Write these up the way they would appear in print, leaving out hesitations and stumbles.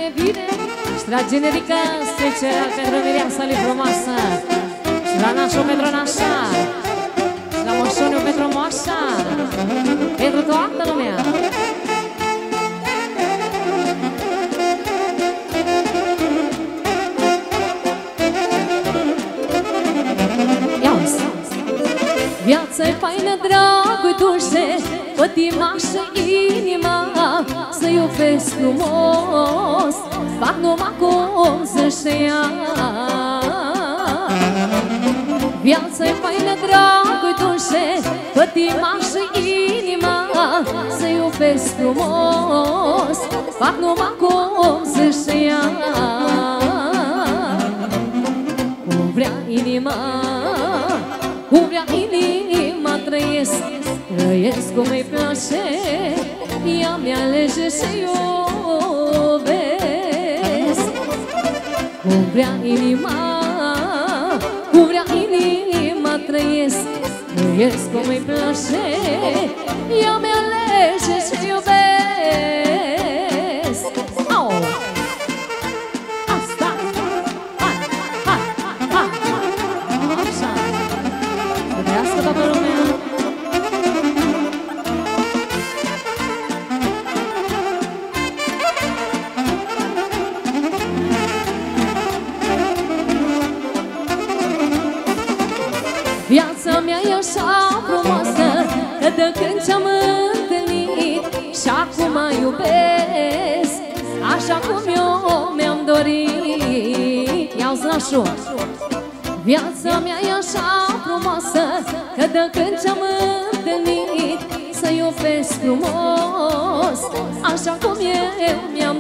bine, bine. Și la generică special pentru mireasa lui frumoasă. Și la nașul pentru nașa. Și la moșoniu pentru moașa. Pentru toată lumea. Viața-i faină, dragul dușe, pătimașă inima, să iubesc frumos, fac numai cum să-și ia. Viața-i faină, dragul dușe, pătimașă inima, să iubesc frumos, fac numai cum să-și ia. Cum vrea inima, cum vrea inima, trăiesc cum îi place, ea mi-alege să iubesc. Cum vrea inima, cum vrea inima, trăiesc cum îi place, ea mi-alege să iubesc. Au! Asta! Hai, hai, hai! Așa! Trăiască toată lumea! Viața mea e așa frumoasă, că de când ce-am întâlnit și acum iubesc, așa cum eu mi-am dorit. Ia-uzi nașul! Viața mea e așa frumoasă, că de când ce-am întâlnit, să iubesc frumos, așa cum eu mi-am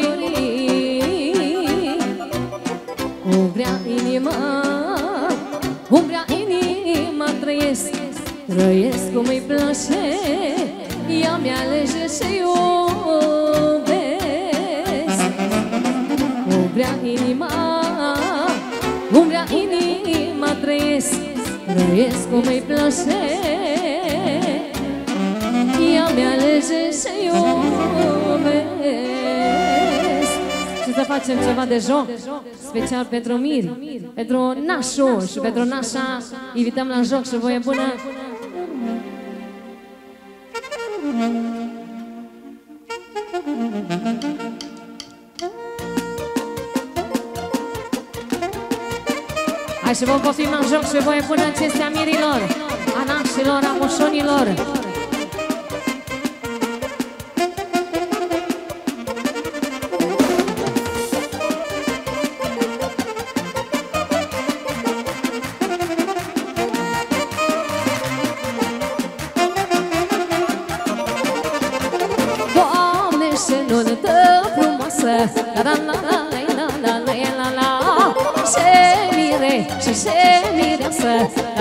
dorit. Cum vrea inima, cum vrea inima, trăiesc cum îi place, ea mi-alege să iubesc. Cum vrea inima, cum vrea inima, trăiesc cum îi place, ea mi-alege să iubesc. Și să facem ceva de joc special pentru Miri, pentru nașul și pentru nașa. Invităm la joc și voie bună. Hai și vom poftim la joc și voie bună în cinstea mirilor, a nașilor, a moșonilor. Și se mireasă,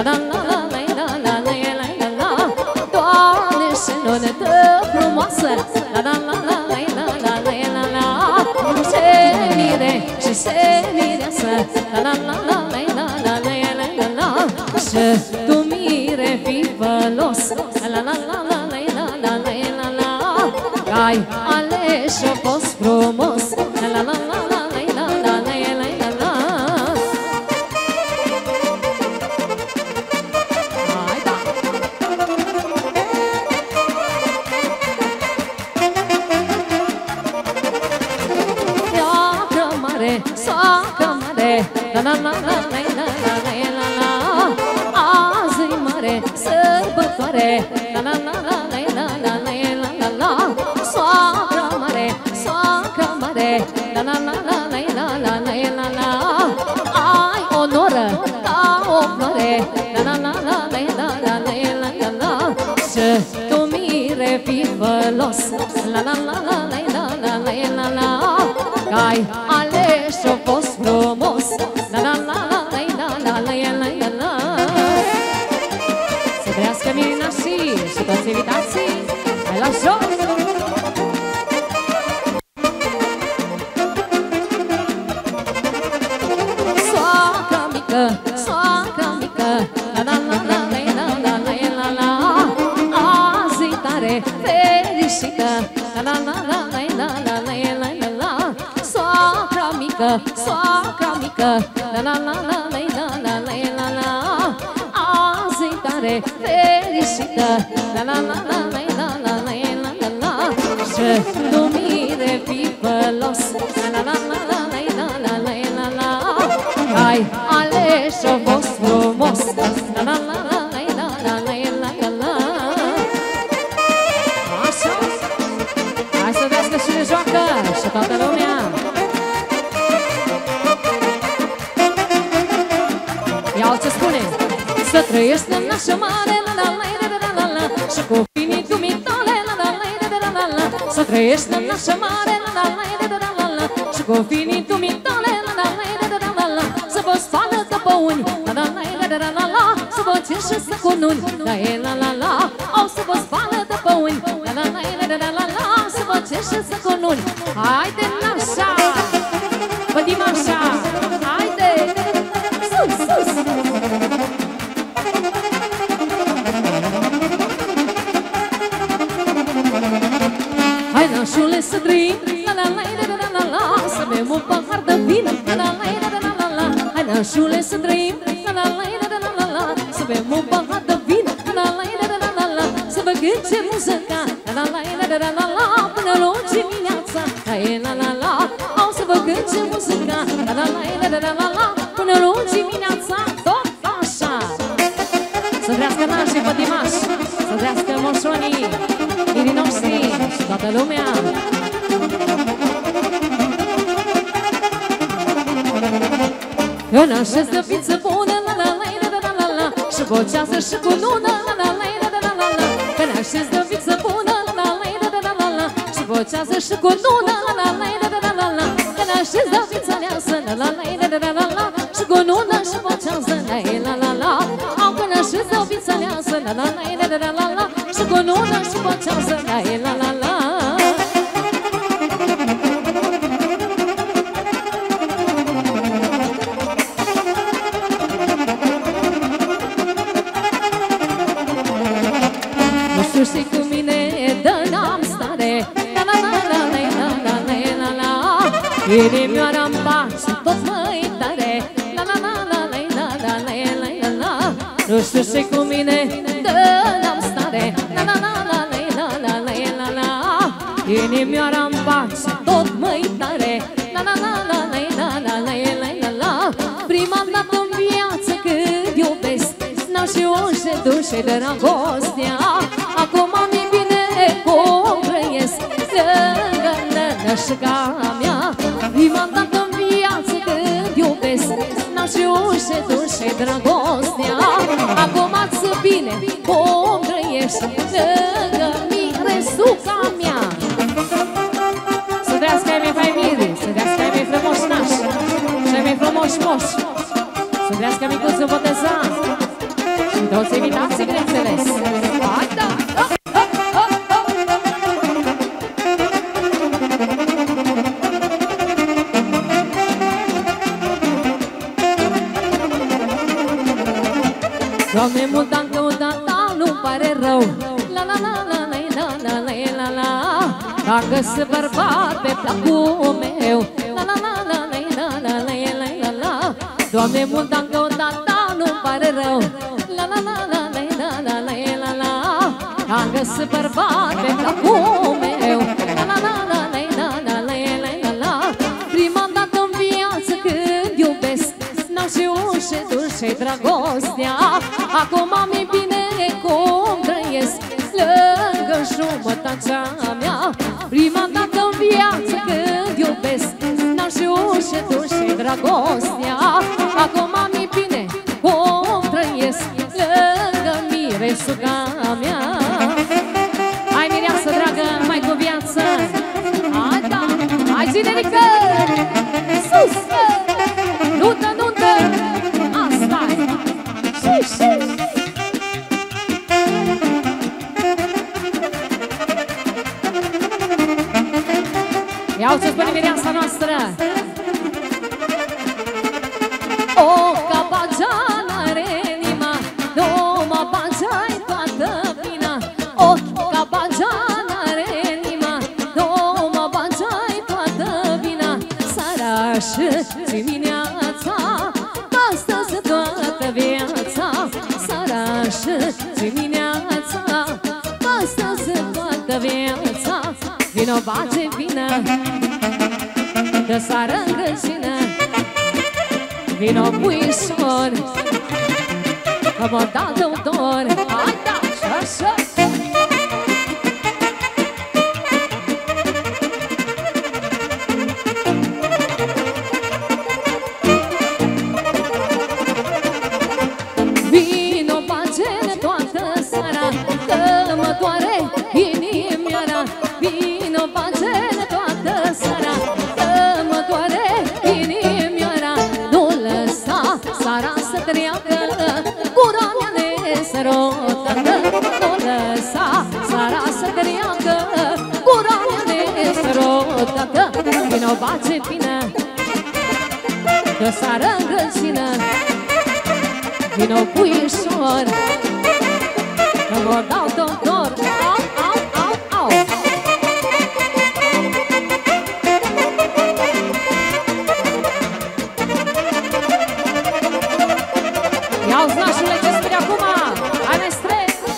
Doamne, și nuntă frumoasă, se mire și se mireasă, și tu mire fii vălos, că ai ales și-o fost frumos. Azi-i mare sărbătoare, soacră mare, ai onoră ca o floare, și tu mire fii vălos, că ai ales și-o fost frumos. Să crească mirinașii și toți invitații. Hai la joc! Soacră mică, soacră mică, azi-i tare fericită, mică, soacra mică, la la la la la la la la la la. Azi-i tare fericită, la la la la la la la la la la. Și tu mire pipălos, la la la la la la la la la la. Ai ales-o fost frumos, la la la la la la la la la la. Așa, hai să vedeți că și ne joacă și toată lumea. Iau ce spune. Să trăiești în nașă mare, la la la la la la. Și cu finii dumitale, la la la la la la. Să trăiești în nașă mare, la la la la la la. Și cu finii dumitale, la la la la la. Să vă spală tăpăuni, la la la la la. Să vă cer și să cununi, la la la la. Au să vă spală tăpăuni, la la la la la. Să vă cer și să cununi. Haide nașa, pădim așa, haide, sus, sus. Hai nașule să trăim, la la la la la la. Să bem un pahar de vin, la la la la la la. Hai nașule să trăim, la la la la la la. Să bem un pahar de vin, la la la la la. Să băgăm ce muzica, la la la la la. Până la dimineața, la la la. Au să băgăm ce muzica, la la la la. Până la dimineața, tot așa. Să trească nașii pătimași, să trească moșonii, irii noștri și toată lumea. În așez de fiță bună, la la la la la la. Și bocează și cu lună, la la la la la la. În așez de fiță bună, la la la la la la. Și bocează și cu lună, la la la la la. În așez de fiță leasă, la la la la la. Și cu lună și bocează, la la la. Au când așez de fiță leasă, la la la la. Și cu lună și bocează, la la la. Și cu mine dă-n-am stare, la la la la la la la la la. Inimioara-mi bate tot mai tare, la la la la la la la la la la. Nu știu și cu mine dă-n-am stare, la la la la la la la la la. Inimioara-mi bate tot mai tare, la la la la la la la la la la. Prima dată în viață când iubesc, n-am știut ce duce dragostea. Acum mi bine cum trăiesc lângă nănășca mea. Prima dată în viață când iubesc, n-am știut ce duce dragostea. Acum ți bine cum trăiești lângă miresuca mea. Să trească ai mei familii, să trească ai mei frumoși nași și ai mei frumoși moși. Să trească micuțul botezat și toți invitații, bineînțeles. Hai, da! Doamne, mult am căutat, dar nu-mi pare rău, la la la la la la la la la. Dacă se bărbat pe placul meu, la la la la la la la la la la. Doamne, mult am căutat, dar nu-mi pare rău, la la la la la la la la la. Dacă se bărbat pe placul meu, la la la la la la la la la. Prima dată în viață când iubesc, n-am știut ce duce dragostea. Acum mi bine cum trăiesc lângă jumătatea mea. Prima dată în viață când iubesc, n-am știut ce duce dragostea. Acum mi bine cum trăiesc lângă miresuca mea. Hai, mireasă dragă, mai cu viață. Hai, da, hai, zinerică, sus, nuntă, nuntă. Asta-i, și. Ia-o ce spune mireasa noastră. O capageană are inima, nu mă bagi toată vina. O capageană are inima, nu mă bagi toată vina. Sărac și dimineața, astăzi toată viața. Seara și dimineața, astăzi toată viața. Vino bage vină, de sară în grăjină, vino puișor, că mă dau de udor. Hai da, așa. Vino bage toată seara, că mă doare inimioara. Vino bage toată seara, că mă doare inimioara. Nu lăsa seara să treacă, gura mea nesărotată. Nu lăsa seara să treacă, gura mea nesărotată. Vino bage vină, de seară în grăjină, vino puișor, că mă dau doctor. Au, au, au, au. Ia-uzi nașule ce spune acum. Hai mestre.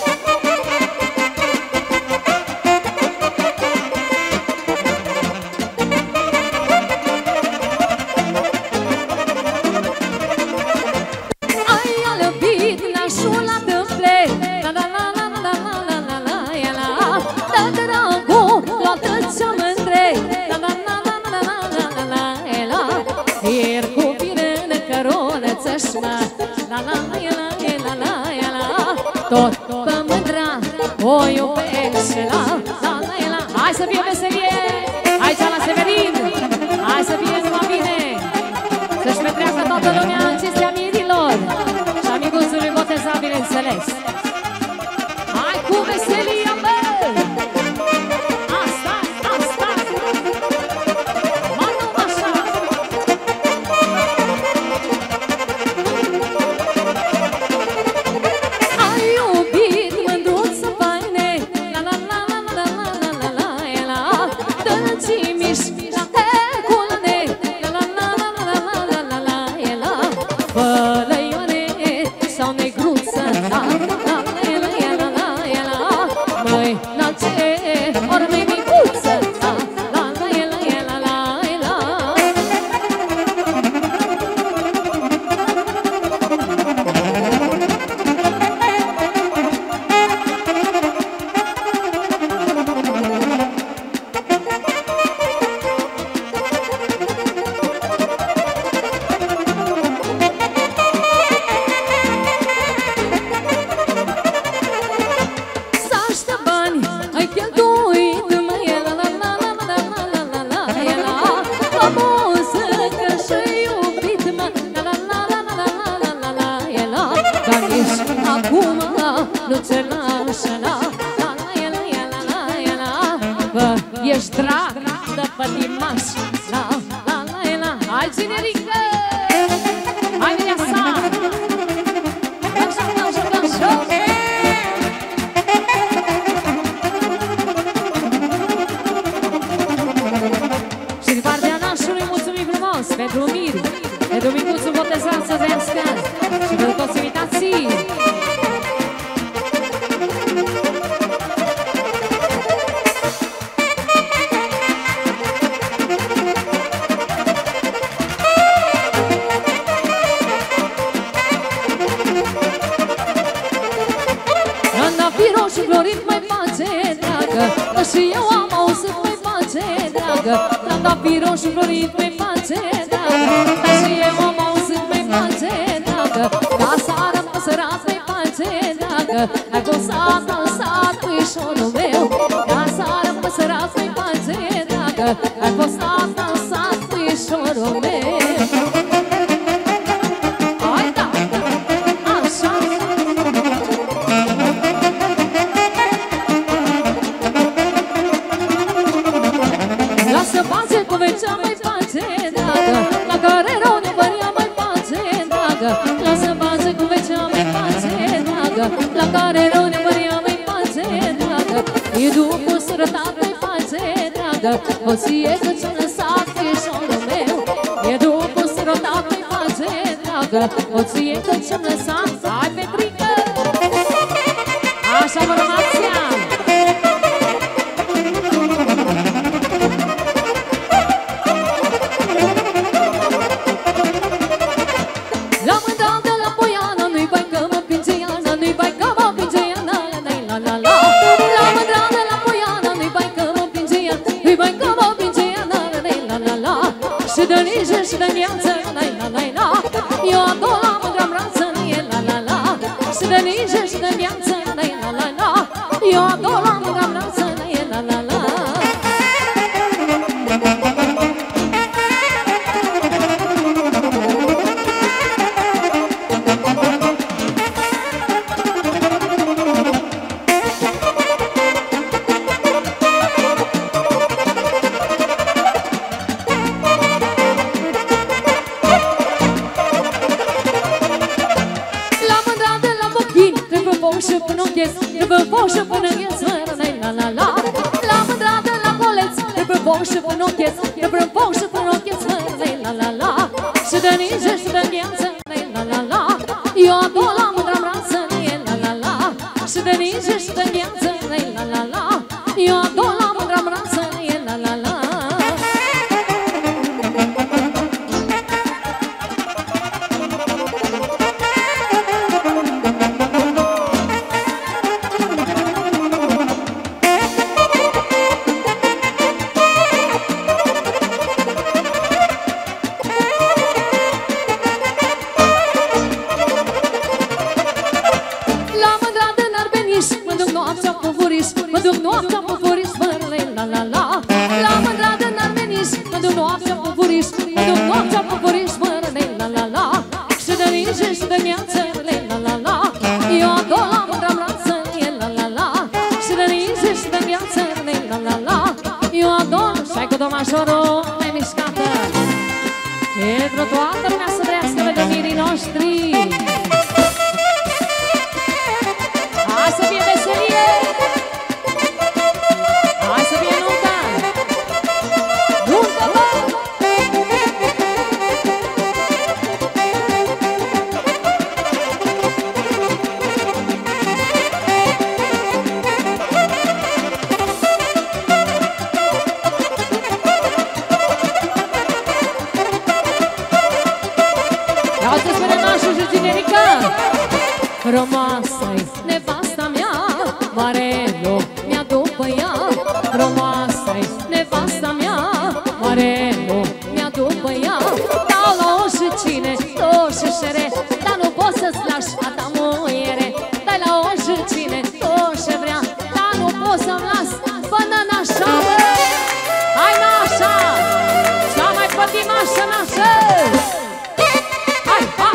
Tot pe mândra o iubește, la, la, la, la. Hai să fie veselie, aici la Severin. Hai să fie numai bine, să-și petreacă toată lumea în cinstea mirilor și amicuțului botezat, bineînțeles. Hai cu veselia, bă! Asta, asta! Mă, nu așa! Ești drag de pătimaș, la, la, la, la. Hai, generică! Hai, viața! Așa, așa, așa! Și din partea nașului mulțumim frumos pentru Miri, pentru micuțul botezat să trăiască și pentru toți invitații. Și florit mai face, dragă, și eu am auzit mai face, dragă. L-am dat piron și florit mai face, dragă, și eu am auzit mai face, dragă. Ca sară păsărat mai face, dragă, ai gosat în sat puișorul meu. Ca sară păsărat mai face, dragă, ai gosat în sat puișorul meu. Cea mai face, dragă, la care rău ne părea mai face, dragă. Lasă bază cu vecea mai face, dragă, la care rău ne părea mai face, dragă. E după sărătat mai face, dragă, o ție că ți-a lăsat fișorul meu. E dragă, o ție că ce-mi lăsat. Hai, Petrică! Așa, formația! La mândra de la Poiana, nu-i bai că mă pinge Iana, nu-i bai că mă pinge Iana, la la la. La mândra de la Poiana, nu-i bai că mă pinge Iana, nu-i bai că mă pinge Iana, la la la. Și de nici și de viață, la la la. Eu ador la mândra brață, la la la. Și de nici și de viață, la la la. Eu ador la mândra brață, la la la. Trebuie boșă până gheț, la la la. La mândra de la coleț, trebuie boșă până gheț, trebuie boșă până gheț, la la la. Și de nici și de viață, la la la. Eu ador la mândra brață, la la la. Și de nici și de viață, la la la. Eu ador la mândra brață, la la la. Domașorul nemișcată pentru toată lumea să trăiască vedenuirii noștri. Hai să fie veselie! Hai să fie nuntă! Nuntă, bă! Frumoasă-i nevasta mea, mare lumea după ea. Frumoasă-i nevasta mea, mare lumea după ea. Dau la oricine, toșișere, dar nu poți să-ți lași a ta muiere. Dai la oricine, toșe vrea, dar nu poți să-mi las până n-așa. Hai n-așa, cea mai pătimașă n-așa. Hai, hai!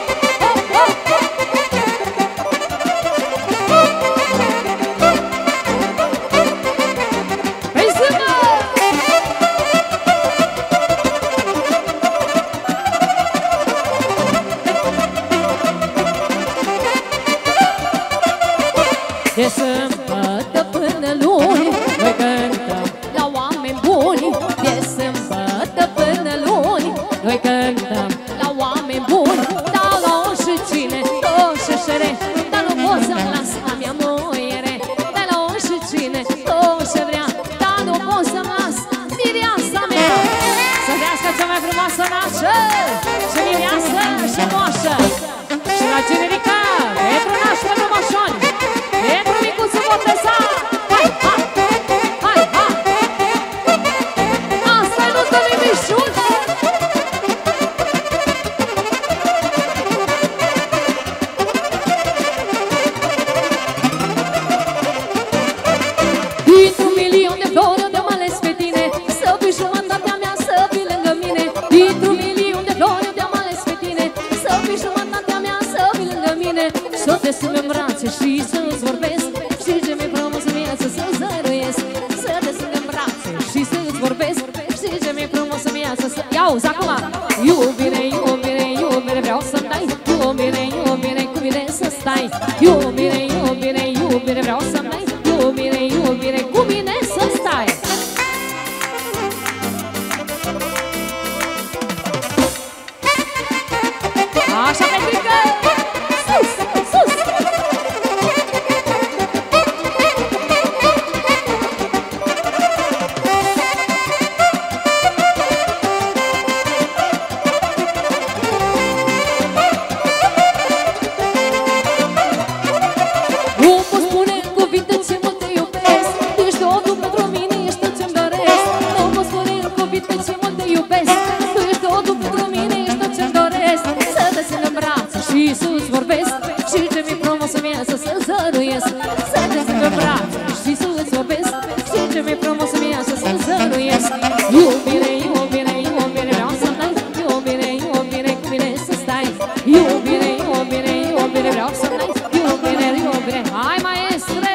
De sâmbătă până luni, noi cântăm la oameni buni. De sâmbătă până luni, noi cântăm la oameni buni. Dau la oricine, toșeșere, dar nu pot să-mi las a mea muiere. Dai la oricine, toșe vrea, dar nu pot să-mi las mireasa mea. Să trească cea mai frumoasă nașă, și mireasă și moașă. Și la generica, pentru nașă frumoșoni, pentru micuțul boteza. Hai, hai, hai, hai. Asta-i nuntă lui Mișul. Dintr-un milion de flori eu te-am ales pe tine, să fii jumătatea mea, să fii lângă mine. Dintr-un milion de flori eu te-am ales pe tine, să fii jumătatea mea, să fii lângă mine. Să te strâng în brațe și să-ți vorbesc, și ce mi-e frumos în viață să-ți dăruiesc. Să te strâng în brațe și să-ți vorbesc, și ce mi-e frumos în viață să... Ia-uzi acum! Iubire, iubire, iubire, vreau să-mi dai. Iubire, iubire, cu mine să stai. Iubire, iubire, iubire, vreau să-mi dai. Iubire, iubire, cu mine să stai. Doamne, ce mult te iubesc, Tu ești totul pentru mine, ești tot ce-mi doresc. Să te țin în brațe și sus vorbesc, și ce mi-e frumos să-mi iasă să zăruiesc. Să te țin în brațe și sus vorbesc, și ce mi-e frumos să-mi iasă să zăruiesc. Iubire, iubire, iubire, vreau să dai. Iubire, iubire, cu mine să stai. Iubire, iubire, iubire, vreau să dai. Iubire, iubire, hai maestre!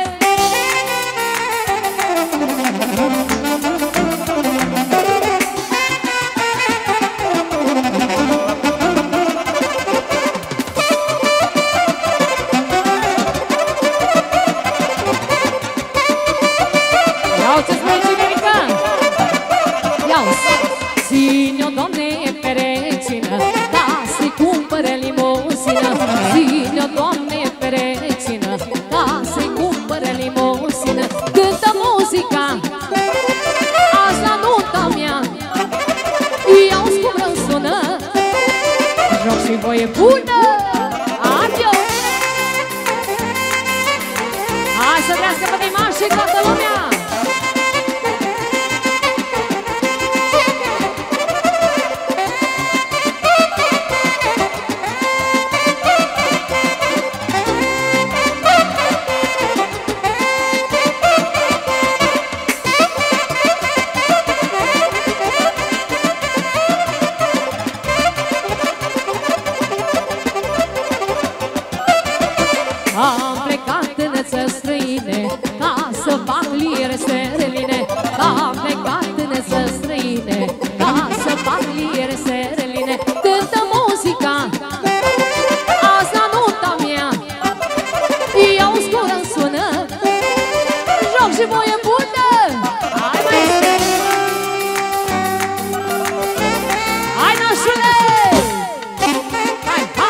Ține-o, Doamne, perecină, ca să-i cumpăre limuzină. Ține-o, Doamne, perecină, ca să-i cumpăre limuzină. Cântă muzica, azi la nunta mea, ia-uzi cum răsună, joc și voie bună. Adio! Hai să trească pe Dimaș și toată lumea! Am plecat în țări străine ca să fac lire sereline. Am plecat în țări străine ca să fac lire sereline. Cântă muzica, azi la nunta mea, ia-uzi cum răsună, joc și voie bună. Hai maestre! Hai nașule! Hai, ha!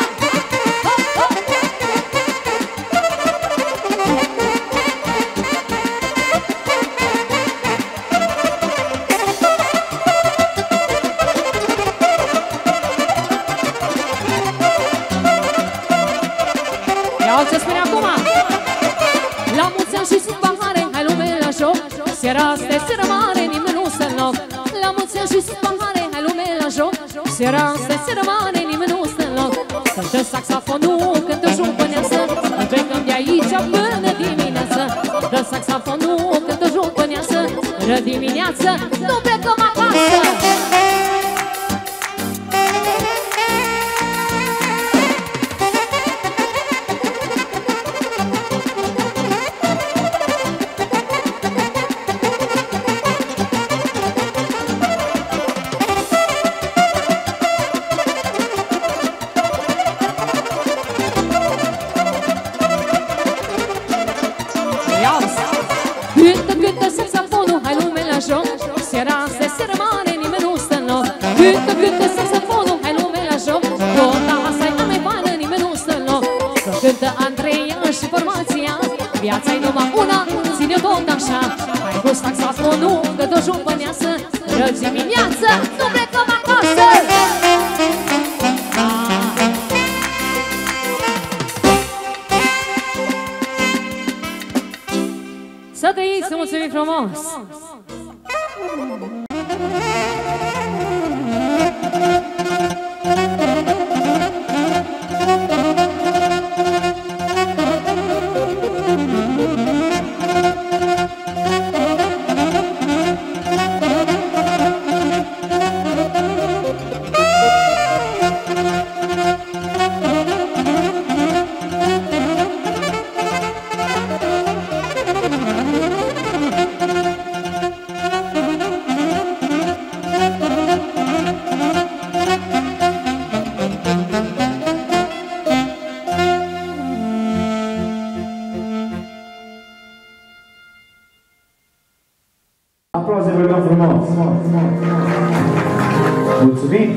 Ia ce spune acum. La mulți ani și sub pahare, hai lume la joc. Seara asta e seară mare, nimeni nu stă în loc. La mulți ani și sub pahare, hai lume la joc. Seara asta e seară mare, nimeni nu stă în loc. Cântă saxofonul, cântă jupâneasă, nu plecăm de aici până dimineață. Cântă saxofonul, cântă jupâneasă, până dimineață, nu plecăm acasă. Cântă, cântă saxofonul, hai lume la joc. Seara asta e seară mare, nimeni nu stă în loc. Cântă, cântă saxofonul, hai lume la joc. Nota asta e mai faină, nimeni nu stă în loc. Cântă Andreea și formația, viața-i numai una, ține-o tot așa. Hai cu saxofonul, că tot jupâneasă, rău dimineață, nu plecăm acasă. Să trăiți, să mulțumim frumos! Aplauze, vă rugăm frumos! Mulțumim!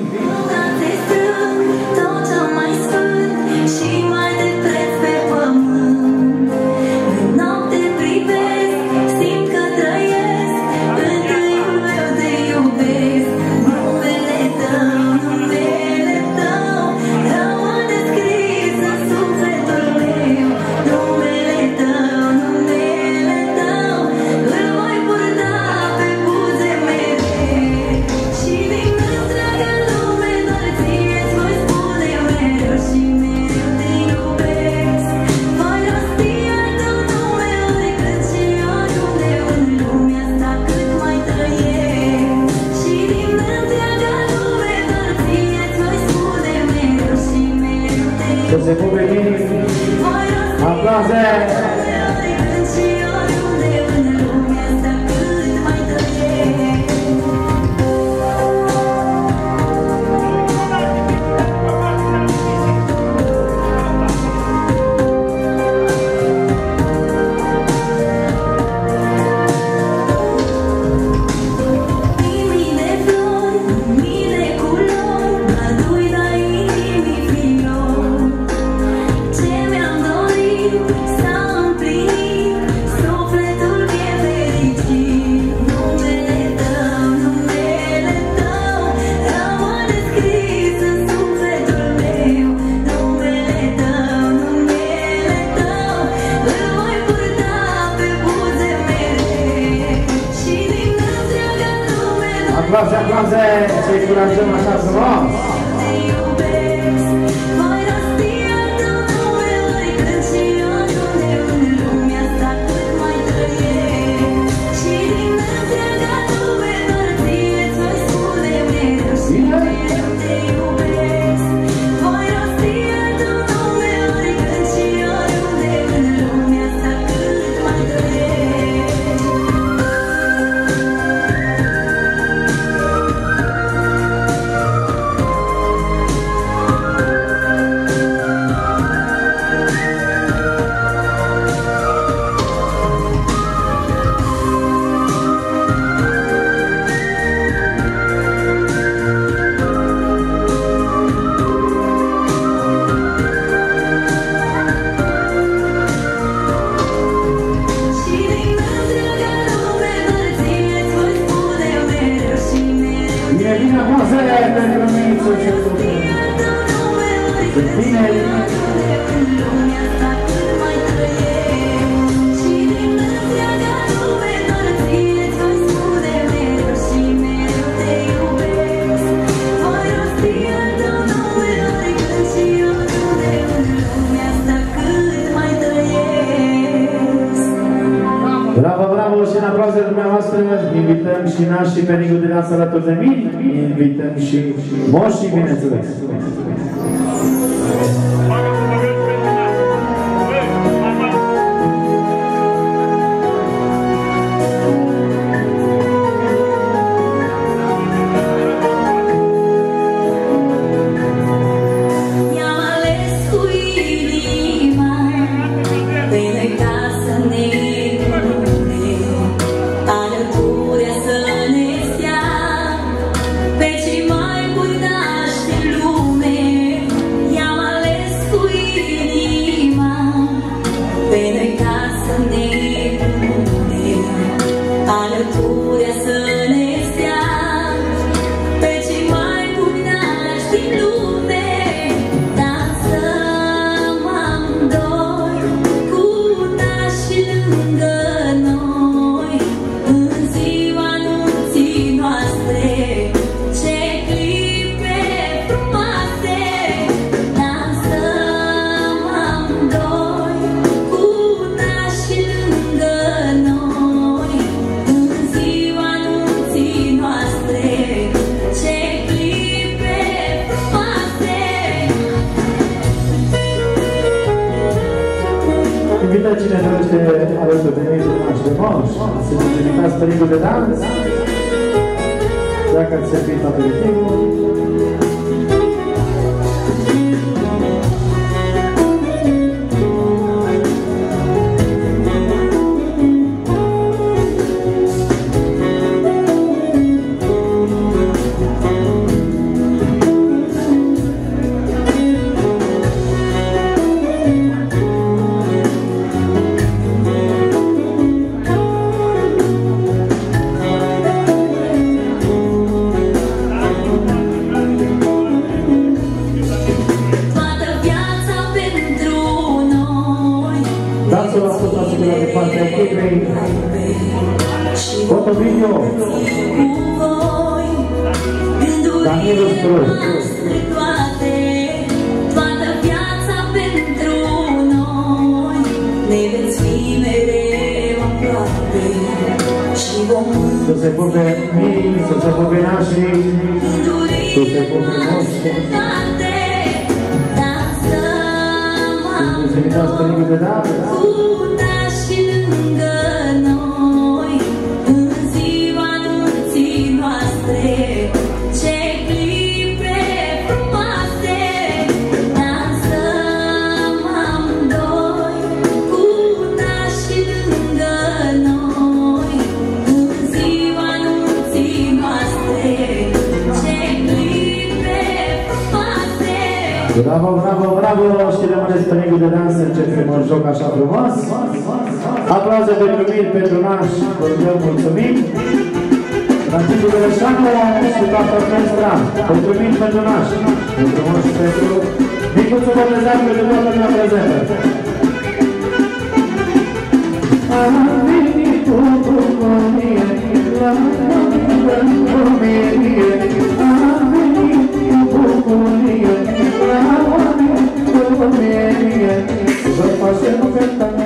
Și se pupe bine. Aplauze! Aplauze, aplauze, să-i curajăm așa frumos! Bravo, bravo și în aplauzele dumneavoastră invităm și nașii pe Nicu de Danță alături de mine, invităm și moșii, bineînțeles. Cine dorește alături de mine de moș, să ne invitați pe Nicu de Danță, dacă ați servit aperitivul. Dați-o ascultați-vă de partea echipei. Fotovideo Daniel Struz. Toată viața pentru noi ne veți fi mereu aproape și vom să se pupe mii, să se pupe nașii, să se pupe moști. frumos Părinte de Dată. Cu nași lângă noi, în ziua nunții noastre, ce clipe frumoase, dansăm amândoi. Cu nași lângă noi, în ziua nunții noastre, ce clipe frumoase. Bravo, bravo, bravo! Și rămâneți pe Nicu de Dans, începem un joc așa frumos. Aplauze pentru mine, pentru nași, vă mulțumim. Franciscu Beleșanu și toată orchestra, pentru mine, pentru nași. Mulțumim și pentru Nicuțu Botezan, pentru toată lumea prezentă. Am venit cu bucurie, la bucurie, am venit cu bucurie, la bucurie, vă facem o cântare.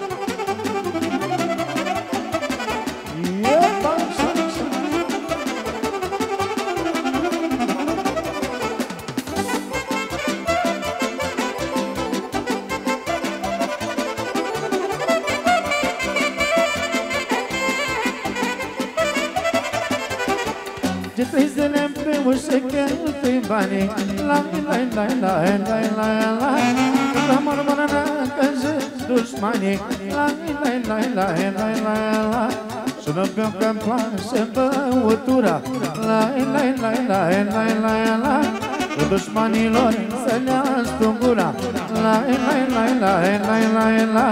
Ce trei zile împreună și cheltui banii, la la la la la la la la mărmără că-și dușmanii, la la la la la la la și nu beau că-mi place băutura, la la la la la la la cu dușmanilor să le astum gura, la la la la la la la.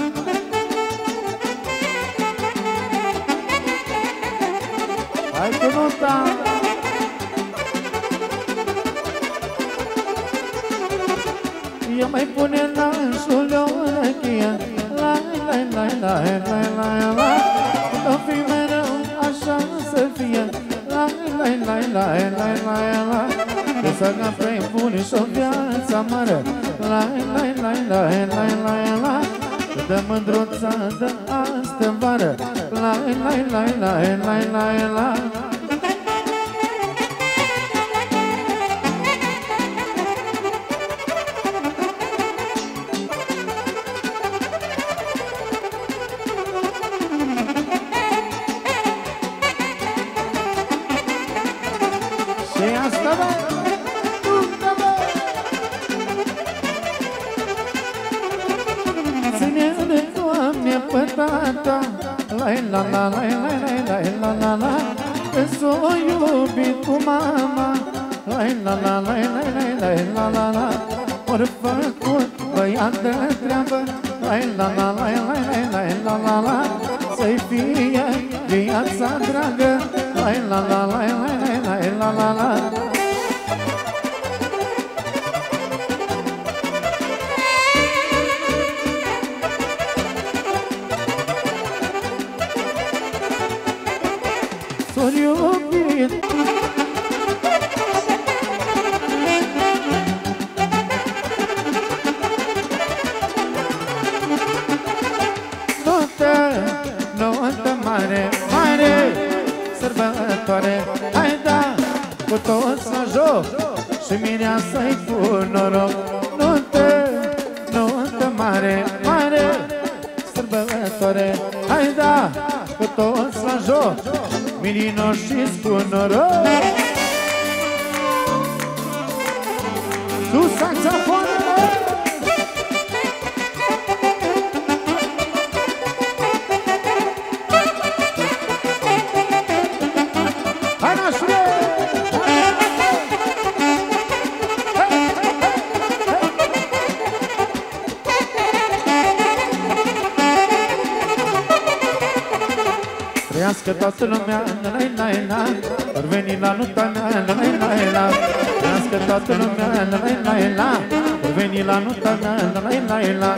Hai cu nota! Ea mai pune nașul o rechie, la la la la la la la. O fi mereu așa să fie, la la la la la la la. De să găpei bune și-o viața mare, la la la la la la la. De mândruța de astă vară, la la la la la la la. Și asta bă! Ține-ne, Doamne, pătata, la la la la la la la la la. S-o iubit cu mama, la la la la la la la la la. Ori făcut băiat de treabă, la la la la la la la la la. Să-i fie viața dragă, la la la la la la la la. S-or iubit Notă mare, mare sărbătoare, hai da, cu toți la joc și mireasa-i cu noroc. Notă mare, mare sărbătoare, hai da, cu toți la joc, milinoși-s cu noroc. Sus saxofonele! Hai nașule! Trăiască toată lumea, la-la-la-la, or veni la nunta mea, la-la-la-la. Trăiască toată lumea, la-la-la-la, or veni la nunta mea, la-la-la-la.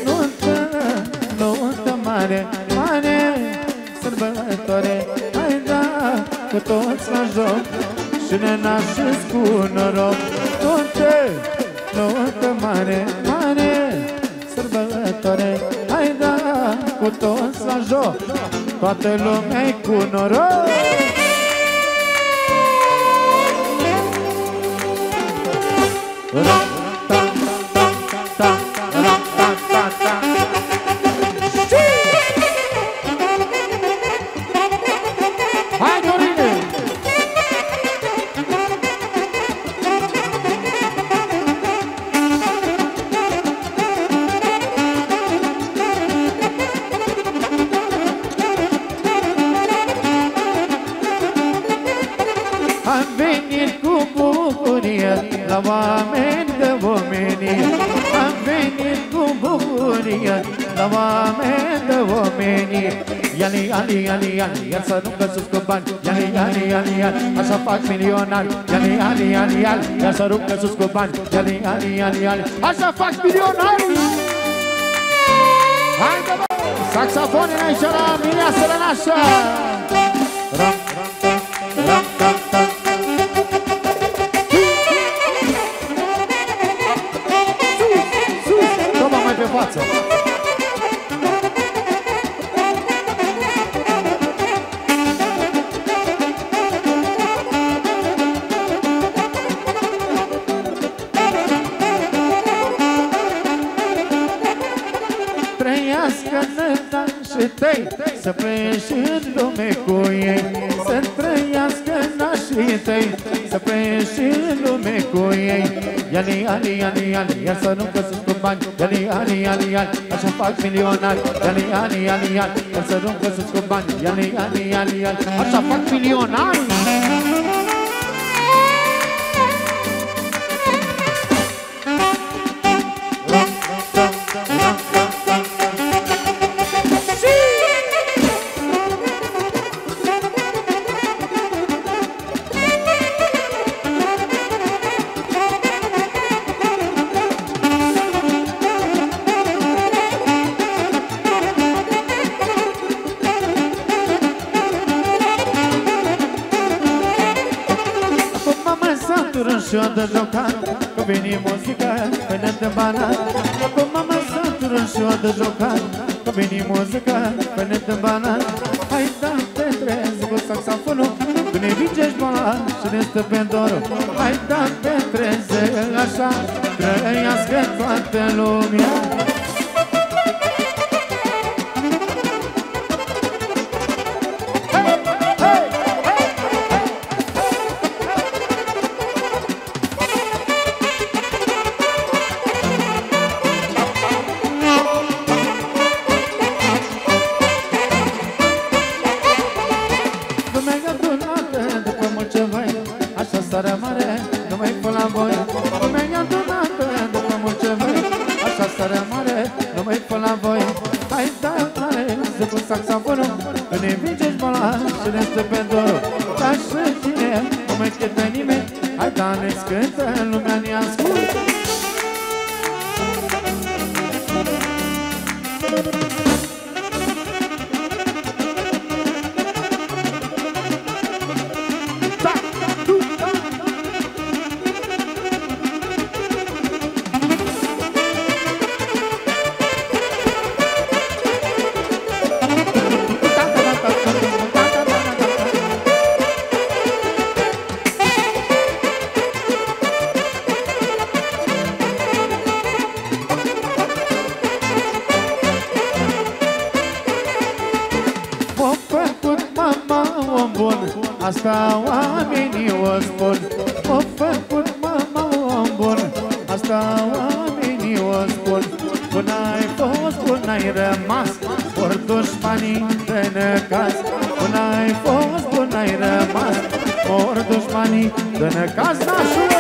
Nuntă mare, mare sărbătoare, hai da, cu toți la joc și ne nașesc cu noroc. Nuntă mare, mare sărbătoare, hai da, cu toți la joc, toată lumea-i cu noroc. Ta ta ta ta ta ta ta. venit cu bucurie la oameni de omenie. Am venit cu bucurie la oameni de omenie. Iali, ali, ali, ali, iar să nu găsesc cu bani. Iali, ali, ali, ali, așa fac milionari. Iali, ali, ali, ali, iar să nu găsesc cu bani. Iali, ali, ali, ali, așa fac milionari. Haide, bă! Saxofonul aici la Milia Sărănașă! Ram, ram, ram, ram. Toma mai pe față! Să pleci în lume cu ei, să trăiască nașii tăi, să pleci în lume cu ei. Iali, ali, ali, ali, iar să nu găsesc cu bani. Iali, ali, ali, ali, așa fac milionari. Iali, ali, ali, ali, iar să nu găsesc cu bani. Iali, ali, ali, ali, așa fac milionari. Și-o de jocat, că vine muzica până de banat. Acum mama satură și-o de jocat, că vine muzica până de banat. Hai da, te trezi cu saxofonul, tu ne vingești boala și ne stă pe dorul. Hai da, te trezi așa, trăiască toată lumea. Asta oamenii o spun, o făcut mama om bun. Asta oamenii o spun. Până ai fost, până ai rămas, ori dușmanii de necaz. Până ai fost, până ai rămas, ori dușmanii de necaz. Nașule!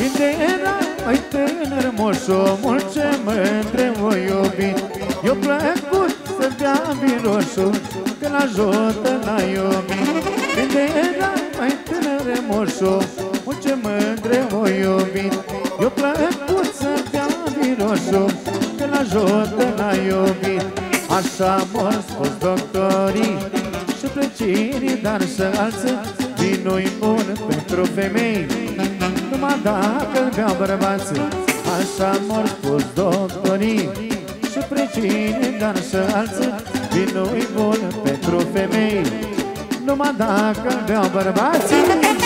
Când erai mai tânăr, moșomul ce mândre o iubit. I-a plăcut să bea vin roșu, că l-ajută la iubit. Când erai mai tânăr, moșomul ce mândre o iubit. I-a plăcut să bea vin roșu, că l-ajută la iubit. Așa m-au spus doctorii și plăcirii, dar și alții, vinul-i bun pentru femei, numai dacă-l beau bărbații. Așa m-au spus doctorii și plăcirii, dar și alții, vinul-i bun pentru femei, numai dacă-l beau bărbații.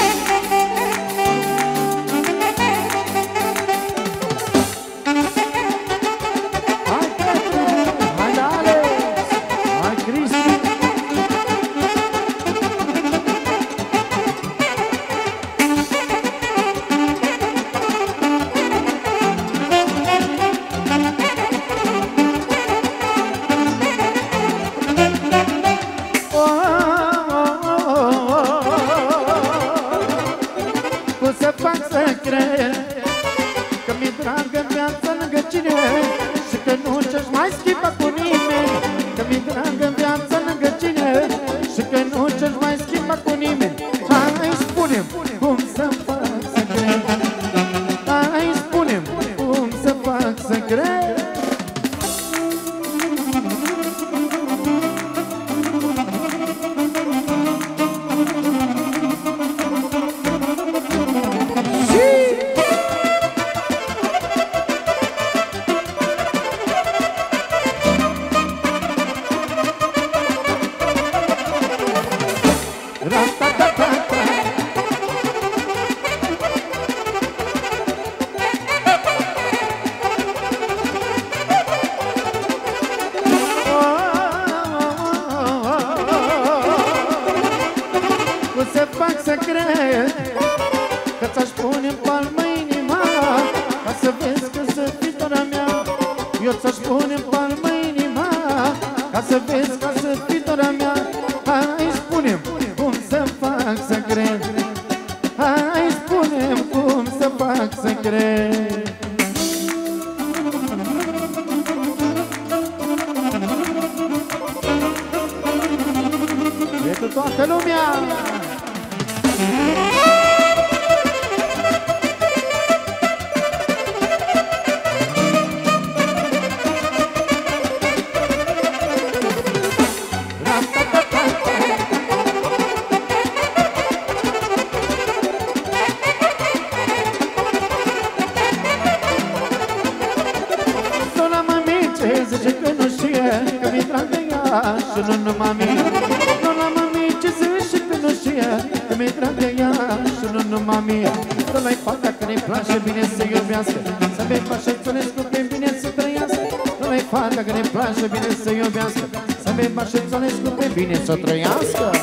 Să trăiască.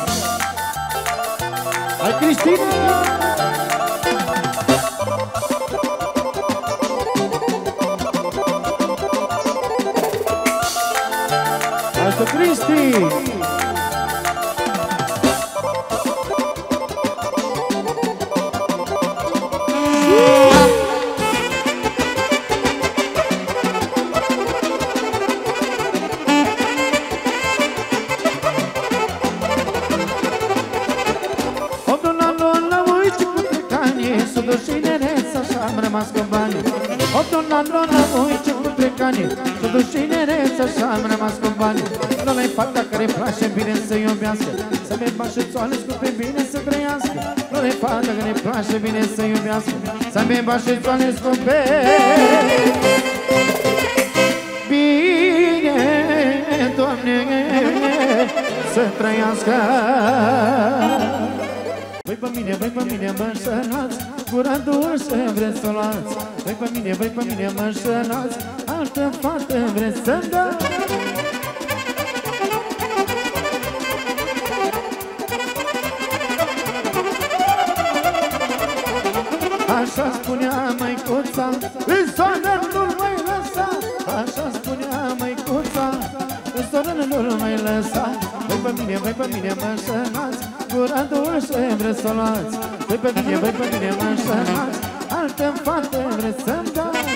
Hai, Cristina! Hai să Cristi! Nu-i fata care place bine să iubească, să merg bașețoane scupe bine să trăiască. Nu-i fata care place bine să iubească, să merg bașețoane scupe bine, Doamne, să trăiască. Voi pe mine mă înșelați, gura dulce vreți să luați. Voi pe mine mă înșelați, altă fată vreți să-mi dați. Așa spunea măicuța, în zonă nu-l mai lăsa. Așa spunea măicuța, în zonă nu-l mai lăsa. Voi pe mine mă înșelați, gura dulce vreți să luați. Voi pe mine mă înșelați, altă fată vreți să-mi dați?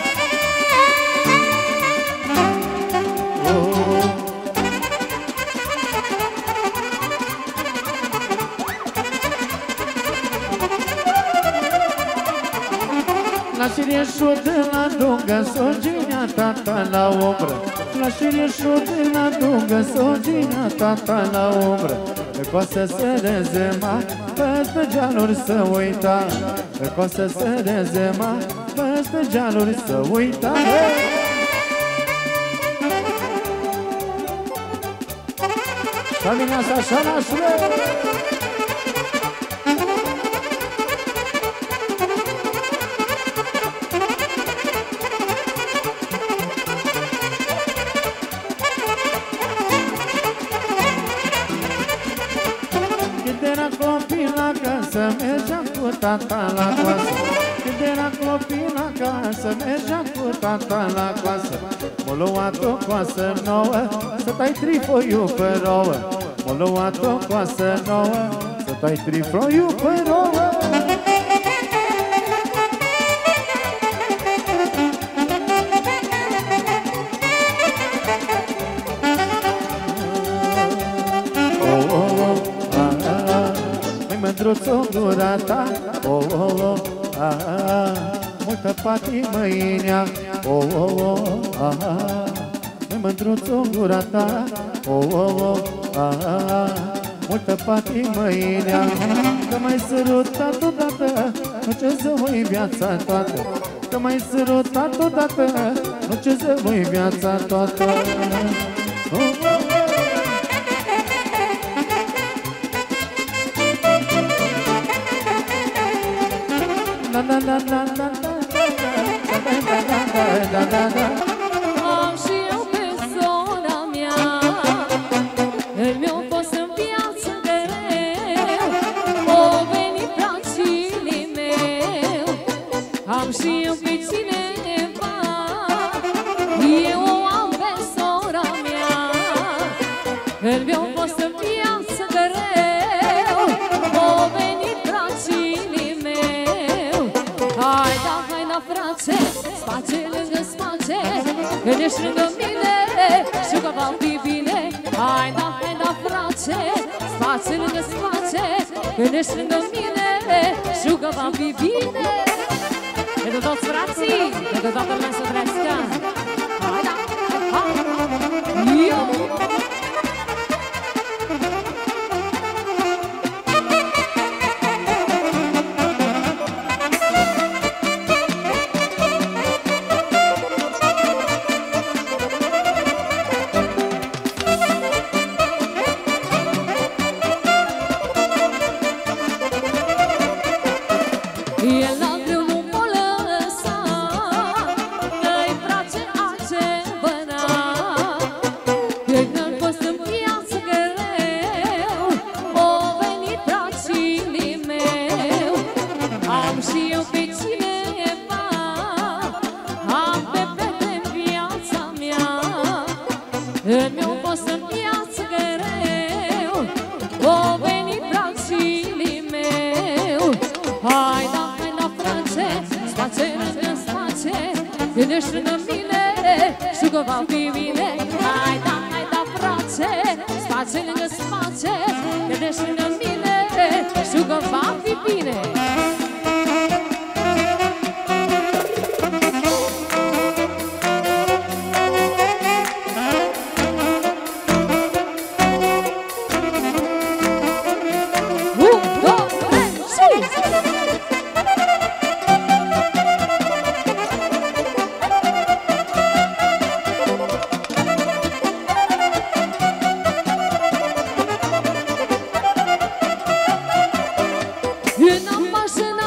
La șirieșul de la dungă, soginea tata la umbră. La șirieșul de la dungă, soginea tata la umbră. Pe coasă se dezema, peste gealuri să uita. Pe coasă se dezema, peste gealuri să uita. Și-a vine asta așa nașule. Să mergeam cu tata la coasă. Când era copil acasă, mergeam cu tata la coasă. M-a luat o coasă nouă, să tai trifoiul pe rouă. M-a luat o coasă nouă, să tai trifoiul pe rouă. Mândruț-o gura ta, oh, oh, oh, ah, ah, multă patimă inea, oh, oh, oh, ah, ah, mândruț-o gura ta, oh, oh, oh, ah, ah, multă patimă inea. Că m-ai sărutat odată, nu ce-ți voi viața toată. Că m-ai sărutat odată, nu ce-ți voi viața toată. Oh, oh. Am și eu pe sora mea, el mi-a fost în viață greu, o venit francilii meu. Am și eu pe cineva, eu o am pe sora mea, el mi-a fost în viață greu, o venit francilii meu. Hai da, frate, space lângă space, când ești lângă mine, știu că va fi bine. Hai da, frate, space lângă space, când ești lângă mine, știu că va fi bine. Pentru toți frații, pentru toată lumea să trăiască. Hai da, hai, eu! Când ești lângă mine, știu că va fi bine. Hai da, frate, space lângă space, când ești lângă mine, știu că va fi bine. În mașină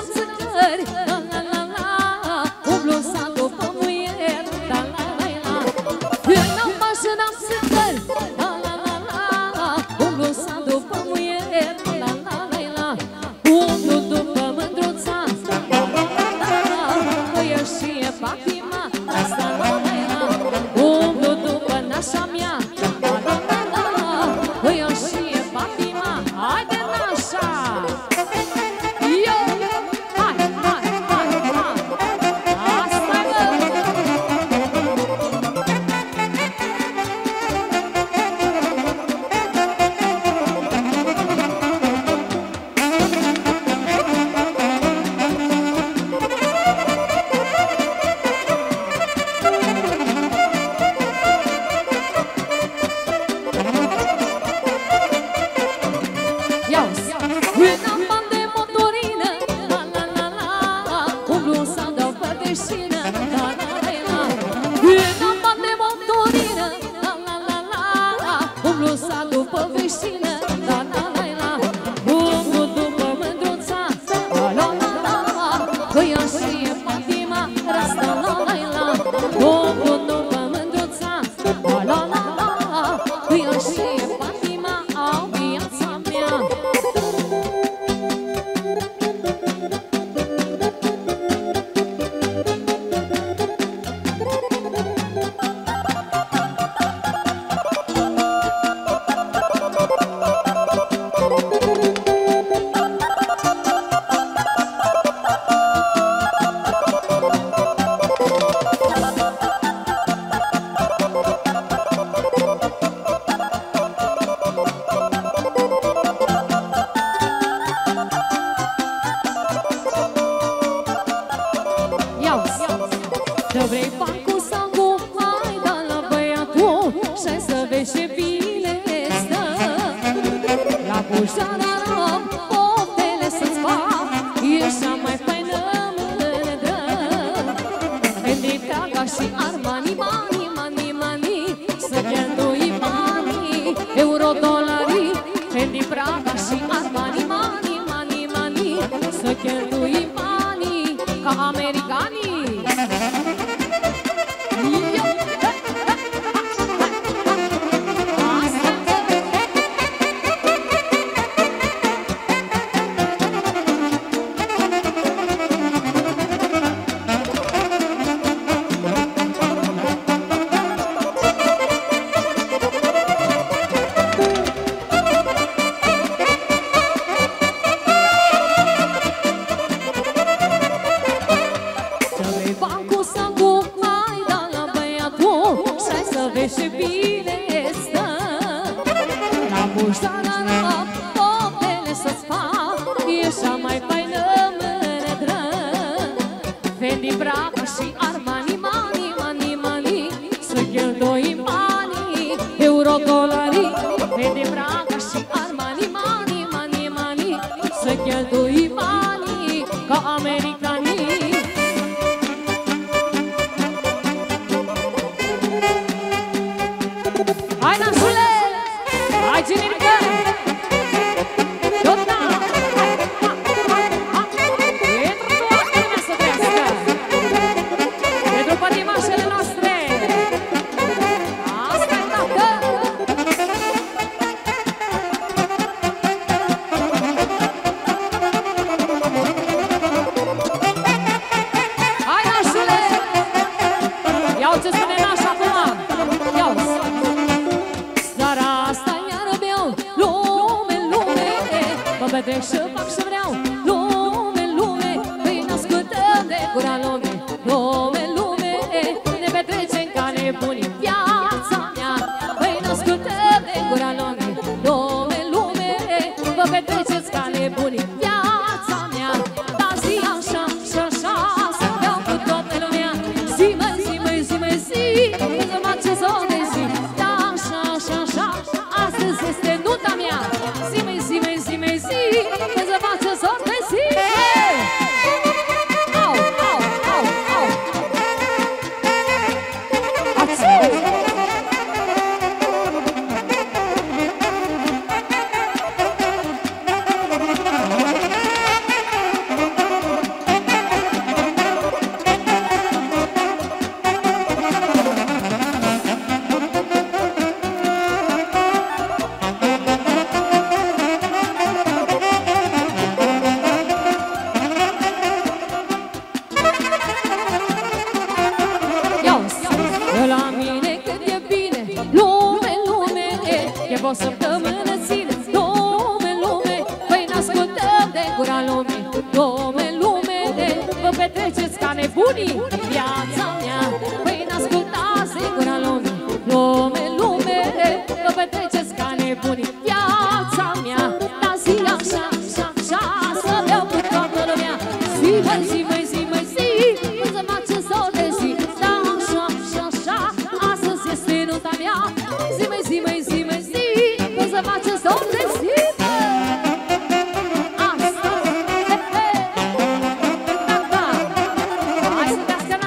la la la. Când am bani de motorină, la la la la. Umblu sat după veștină, la la la la. Umblu după mândruța, la la la la. Păi așa e Fatima, rasta la la la. Umblu după mândruța, la la la la. Păi așa e Fatima, au viața mea. Să vrei bani cu sangul, hai da la băiatul și să vezi ce bine stă. La Bujana am poftele să-ți fac, e cea mai faină mândră. Fendi, Praga și Armani, mani, mani, mani, să cheltui banii, euro, dolari. Fendi, Praga și Armani, mani, mani, mani, să cheltui banii ca americanii. Ce bine stă. La Bujana am poftele să-ți fac, e cea mai faină mândră. Fendi, Praga și Armani, mani, mani, mani, să cheltui banii, euro, dolari. Fendi, Praga și Armani, mani, mani, mani, să cheltui banii ca americanii. Hai, nașule! Hai, generică! Tot da! Pentru toată lumea să trăiască! Pentru pătimașele noastre! Asta-i tată! Hai, nașule! Ia-o ce spune nașa acum! Ia-o! Seara asta iară beau, lume, lume, mă petrec și fac ce vreau, lume, lume, păi n-ascultăm de gura lume, lume, lume, ne petrecem ca nebunii viața mea, păi n-ascultăm de gura lume, lume, lume, vă petreceți ca nebunii viața mea, dar zi așa și așa, să beau cu toată lumea, zi-mă, zi-mă, zi-mă, zi, să mă ce s-o de zi. Astăzi este nunta mea. Zi-mi, zi-mi, zi-mi, zi, că să facă sort de zi. Au, au, au, au. o săptămână ține. Lume, lume, păi n-ascultăm de gura lumii. Lume, lume, vă petreceți ca nebunii. Viața mea, păi n-ascultați de gura lumii. Lume, lume, vă petreceți ca nebunii. Viața mea, dar zi așa, așa, așa, să beau cu toată lumea. Zi, măi, zi, măi, zi, măi, zi, nu să face zor de zi. Da, așa, așa, așa, astăzi este nunta mea. Zi, măi, zi, măi, zi, măi, zi, nu să face zor de zi. Astăzi, he, he, da, da, hai să dați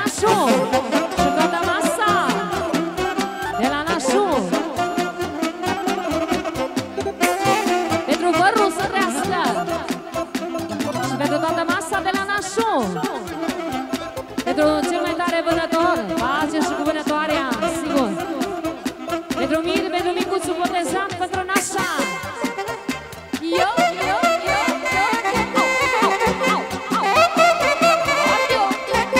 Marele Vânător, pace și cu vânătoarea, sigur. Pentru mine, pentru micuțul botezat, pentru nașa. Yo, yo, yo, yo, au, au, au, au.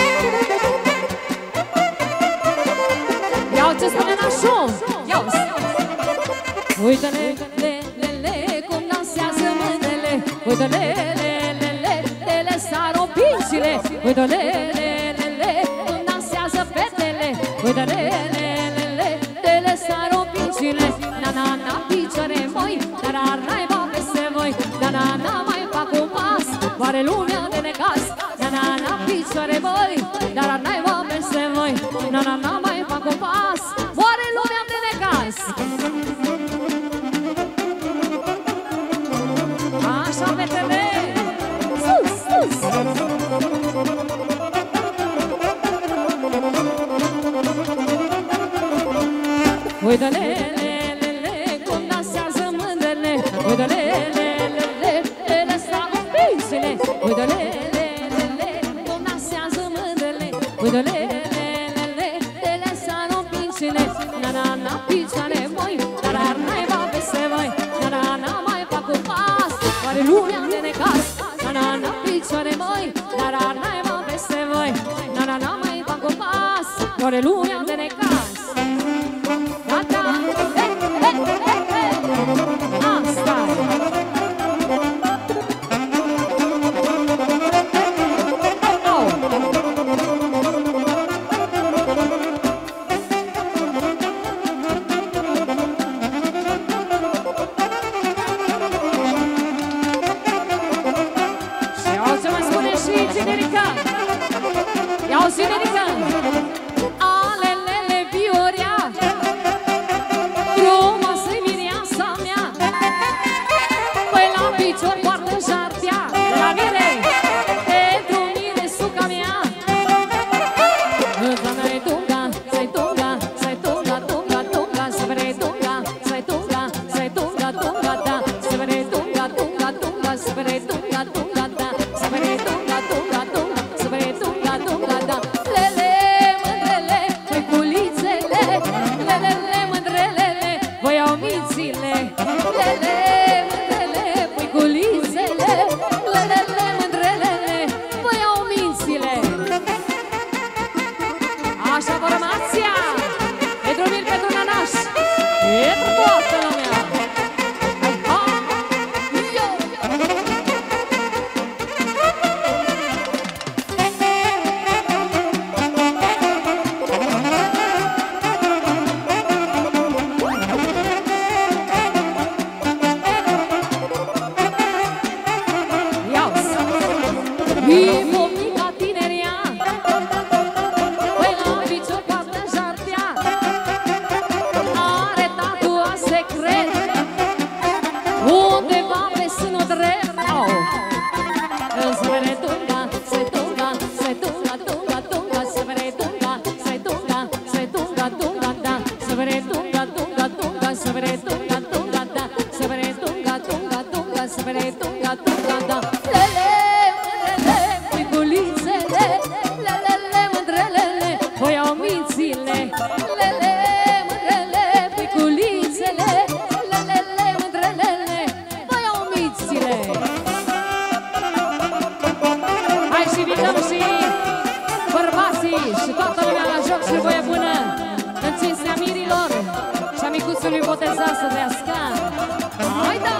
Iau ce spune nașul, iau. Uită-le, le, le, le, cum dansează mândele. Uită-le, le, le, le, le, sar opincile. Uită-le, le, le, le, cum dansează fetele. Uită-le, le, le, le, le, sar opincile. Na, na, na, picioare moi, dar ar naiba peste voi. Na, na, na, mai fac un pas, oare lumea de necaz. Na, na, na, picioare moi, dar ar naiba peste voi. Na, na, na, mai fac un pas, oare lumea de necaz. Așa, fetele, sus, sus. Uită-le, le, le, le, cum dansează mândrele. Uită-le, le, le, le, le, sar opincile. Uită-le, le, le, le, cum dansează mândrele. Uită-le, le, le, le, le, sar opincile. Na, na, na, picioare voi, dar ar naiba peste voi. Na, na, na, mai fac un pas, oare lumea de necaz. Na, na, na, picioare voi, dar ar naiba peste voi. Na, na, na, mai fac un pas, oare lumea de necaz. Gata, asta și iau ce mai spune și generica. Iau generica. Alelele Vioria, frumoasă-i vireasa mea. Păi la picior poartă jartea, la mire, pentru mine suca mea. Să-i tunga, să-i tunga, să-i tunga, tunga, tunga, să vrei tunga, să-i tunga, să-i tunga, tunga, da. Să vrei tunga, tunga, tunga, să vrei tunga, tunga, da. Să vrei tunga, tunga, tunga, să vrei tunga, tunga, da. Lele, mândrele, măiculițele, lelele, mândrelele, voi au mințile. Lele, mândrele, măiculițele, lelele, mândrelele, voi au mințile. Așa formația, pentru mine, pentru nanaș, pentru toată lumea. Hai, ha, yo! Iau-ți! Imomica tineria, păi la picior poartă jartea. Are tatua secret, undeva pe sânul drept. Au! Să vrei tunga, să-i tunga, să-i tunga, tunga, tunga. Să vrei tunga, să-i tunga, să-i tunga, tunga, da. Să vrei tunga, tunga, tunga, să vrei tunga, tunga, da. Să vrei tunga, tunga, tunga, să vrei tunga, tunga, da. Lele, mândrele, măiculițele, lelele, mândrelele, voi au mințile. Lele, mândrele, măiculițele, lelele, mândrelele, voi au mințile. Hai și invităm și bărbații și toată lumea la joc și voie bună în cinstea mirilor și a micuțului botezat să trăiască. Hai da!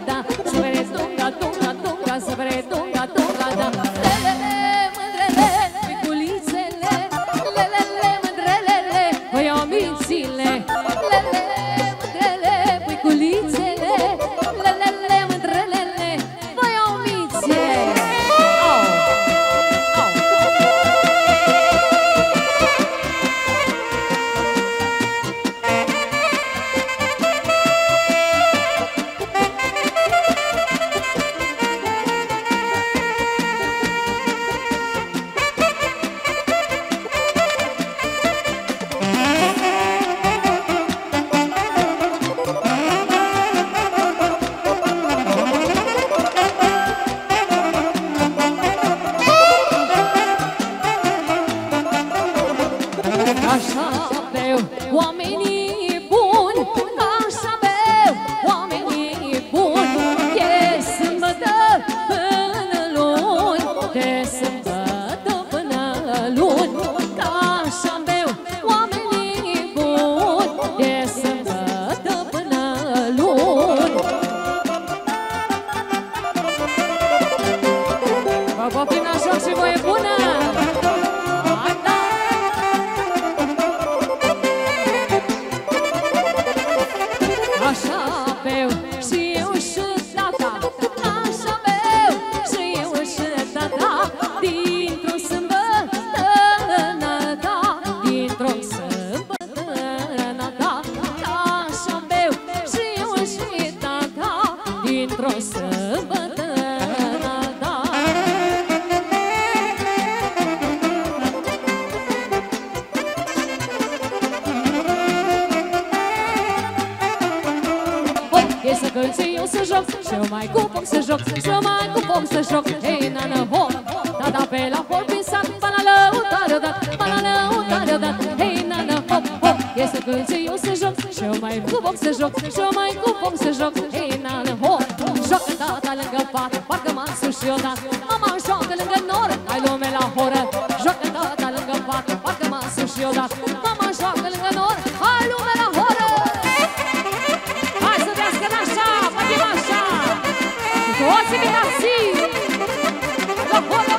da Să vede tunga, tunga, tunga Să vede tunga, tunga, da Lelele, mândrele, piculițele Lelele, mândrelele, voiomițile Lelele, mândrele, piculițele Lelele, mândrelele, voiomițile Așa beau oamenii buni, așa beau oamenii buni De sâmbătă până luni, de sâmbătă până luni Așa beau oamenii buni, de sâmbătă până luni Vă prin așa și voie bună! Așa beau și eu și tata Așa beau și eu și tata Dintr-o sâmbătă-năta Dintr-o sâmbătă-năta Așa beau și eu și tata Dintr-o sâmbătă-năta E să cânti, eu să joc Și eu mai cu foc să joc Și eu mai cu foc să joc Hei, nană, hop Da, pe la hop prin sat Până lăutare dat Până lăutare dat Hei, nană, hop, hop E să cânti, eu să joc Și eu mai cu foc să joc Și eu mai cu foc să joc Hei, nană, hop Joacă tata lângă pat Parcă m-am sus și eu dat Mama joacă lângă nor Hai lume la horă Joacă tata lângă pat Parcă m-am sus și eu dat Mama joacă lângă nor Hai lume la horă Toți invitații! La horă!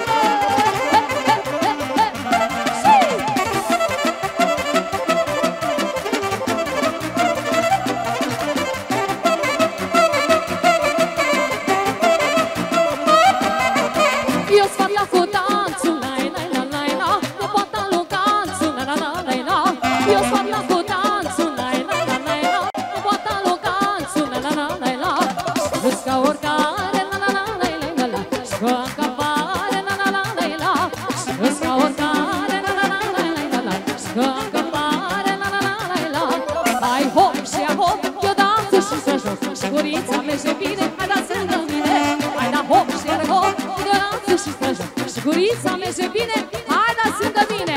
Eu sfat la cu danțul, la-i-la-la-la-la Nu pot alu canțul, la-la-la-la-la Eu sfat la cu danțul, la-i-la-la-la-la Nu pot alu canțul, la-la-la-la-la Știți ca oricare, la-la-la-la-la-la Și-o încăpare, la-la-la-la-la Știți ca oricare, la-la-la-la-la-la Și-o încăpare, la-la-la-la-la Hai hop și a hop, eu danțul și să joc Și gurița merge bine, hai dați lângă mine Hai da hop și a hop, eu danțul și să joc Și gurița merge bine, hai dați lângă mine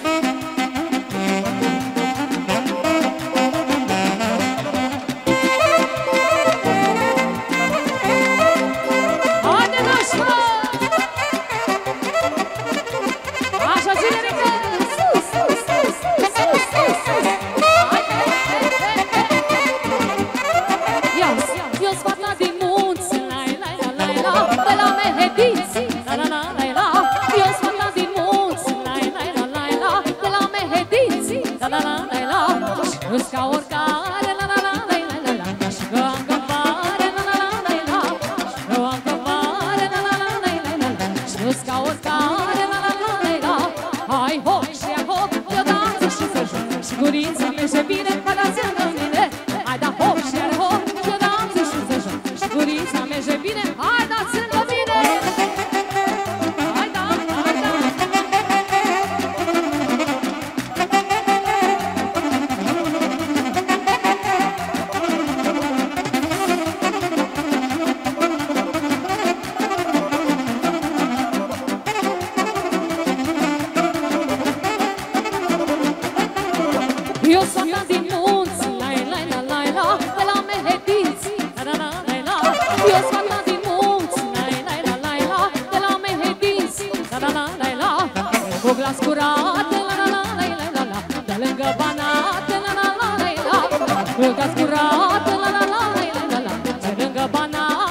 Ca oricare, la-la-la-la-la-la Și-o încăpare, la-la-la-la-la-la Și-o încăpare, la-la-la-la-la-la Și-o ca oricare, la-la-la-la-la Hai hop și a hop, eu danțul și să joc Și gurița merge bine, hai dați lângă mine Hai da hop și a hop, eu danțul și să joc Și gurița merge bine, hai dați lângă mine Hai da, hai da Eu sunt din munți, la-la-la-la-la De la Mehediți, la-la-la-la-la Eu sunt din munți, la-la-la-la-la De la Mehediți, la-la-la-la-la Cu glas curat, la-la-la-la-la De lângă Banat, la-la-la-la-la Cu glas curat, la-la-la-la-la De lângă Banat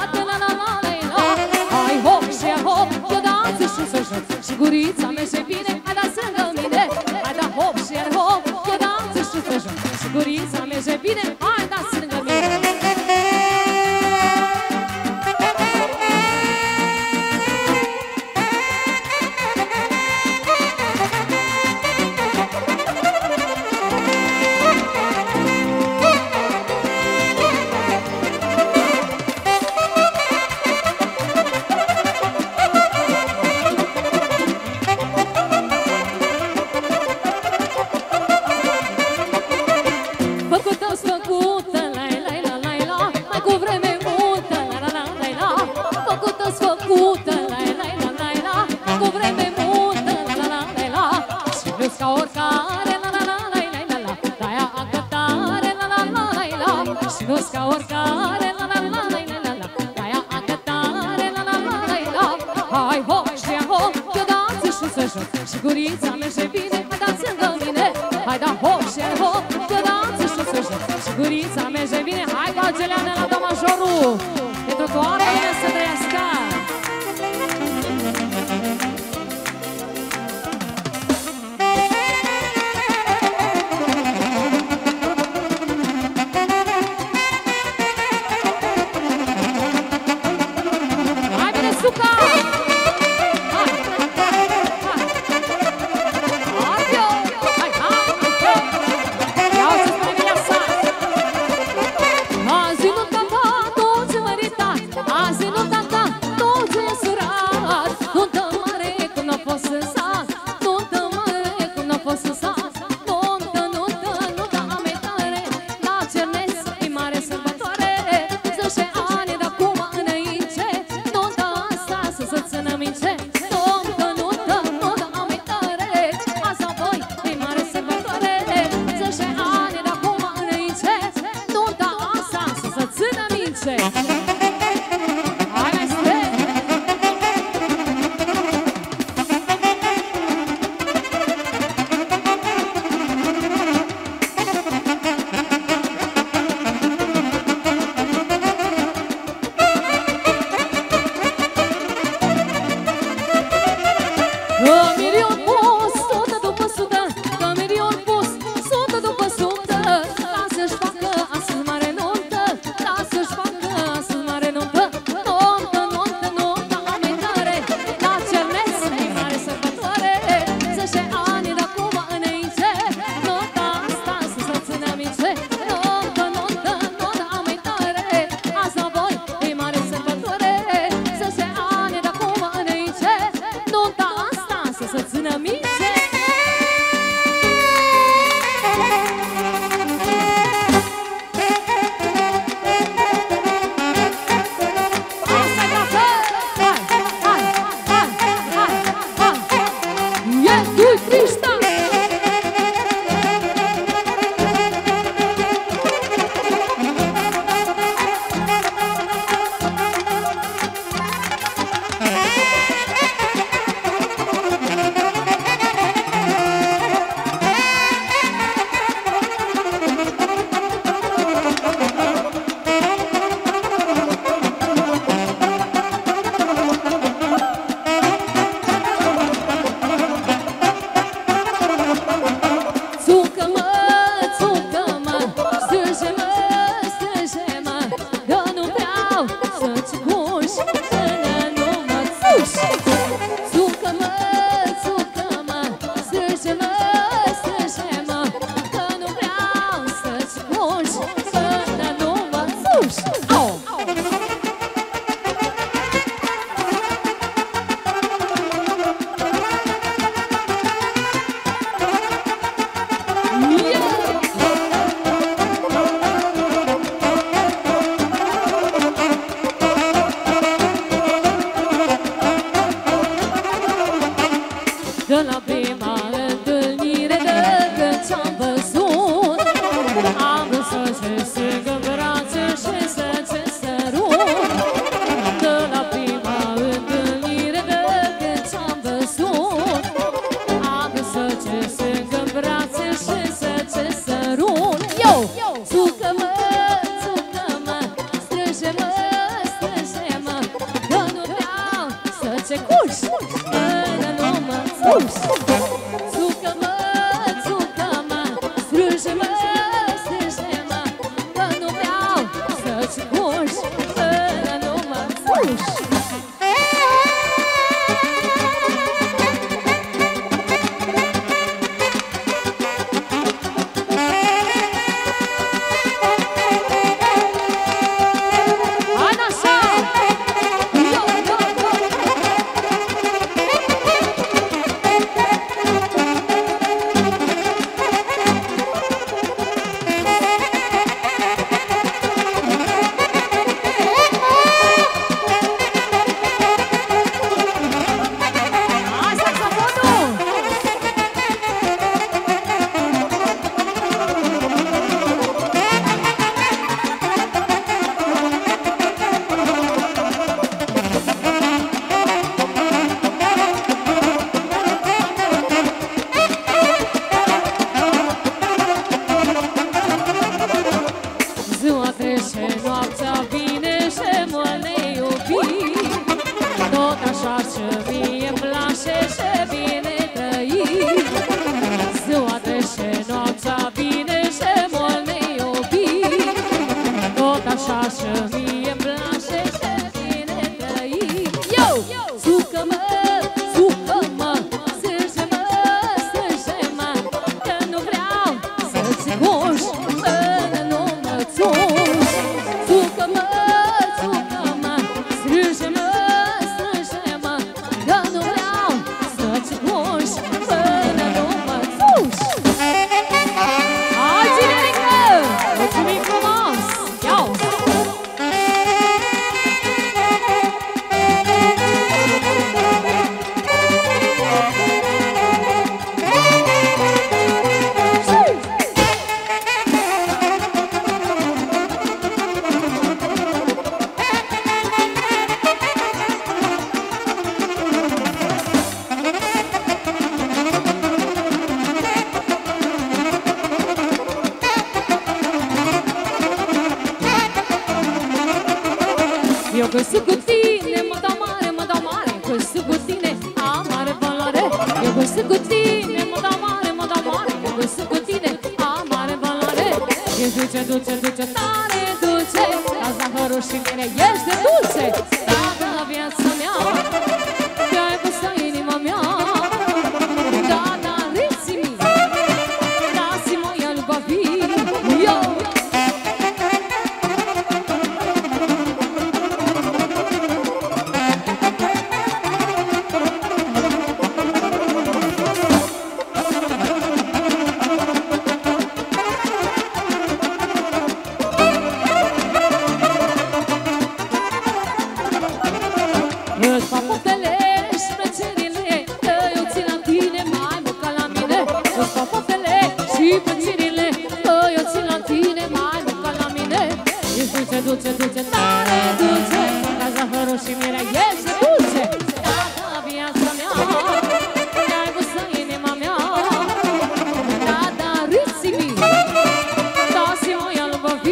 joc și gurița merge bine. Hai dați lângă mine, hai da hop și hop, că dați și să joc și gurița merge bine. Hai ca Geleana la do majorul, pentru toată lumea să trăiască. așa și mie-mi place și bine trăi. Ziua trece, noaptea vine și mult ne iubi. Tot așa și mie-mi place și bine trăi. Eu! Sucă-mă, sucă-mă, strânge-mă, strânge-mă, că nu vreau să-ți goși până nu mă țuși. Sucă-mă, sucă-mă, strânge-mă, strânge-mă, că nu vreau să-ți goși până nu mă țuși. Hai, generică! Mulțumim frumos! Iau! Eu că sunt cu tine, mă dau mare, mă dau mare. Că sunt cu tine, am mare valoare. Eu că sunt cu tine, mă dau mare, mă dau mare. Eu că sunt cu tine, am mare valoare. Ești dulce, dulce, dulce, tare dulce. Ca zahărul și mine ești de dulce. Toată viața mea te-ai pus în inima mea. Toată riți-mi, dați-mă el va fi. Eu! Îți fac poftele și plăcerile, că eu țin la tine mai mult ca la mine. Îți fac poftele și plăcerile, că eu țin la tine mai mult ca la mine. Ești dulce, dulce, dulce, tare dulce, ca zahărul și mirea ești de dulce. Toată viața mea te-ai pus în inima mea. Da, da, riți-mi, dați-mă el va fi.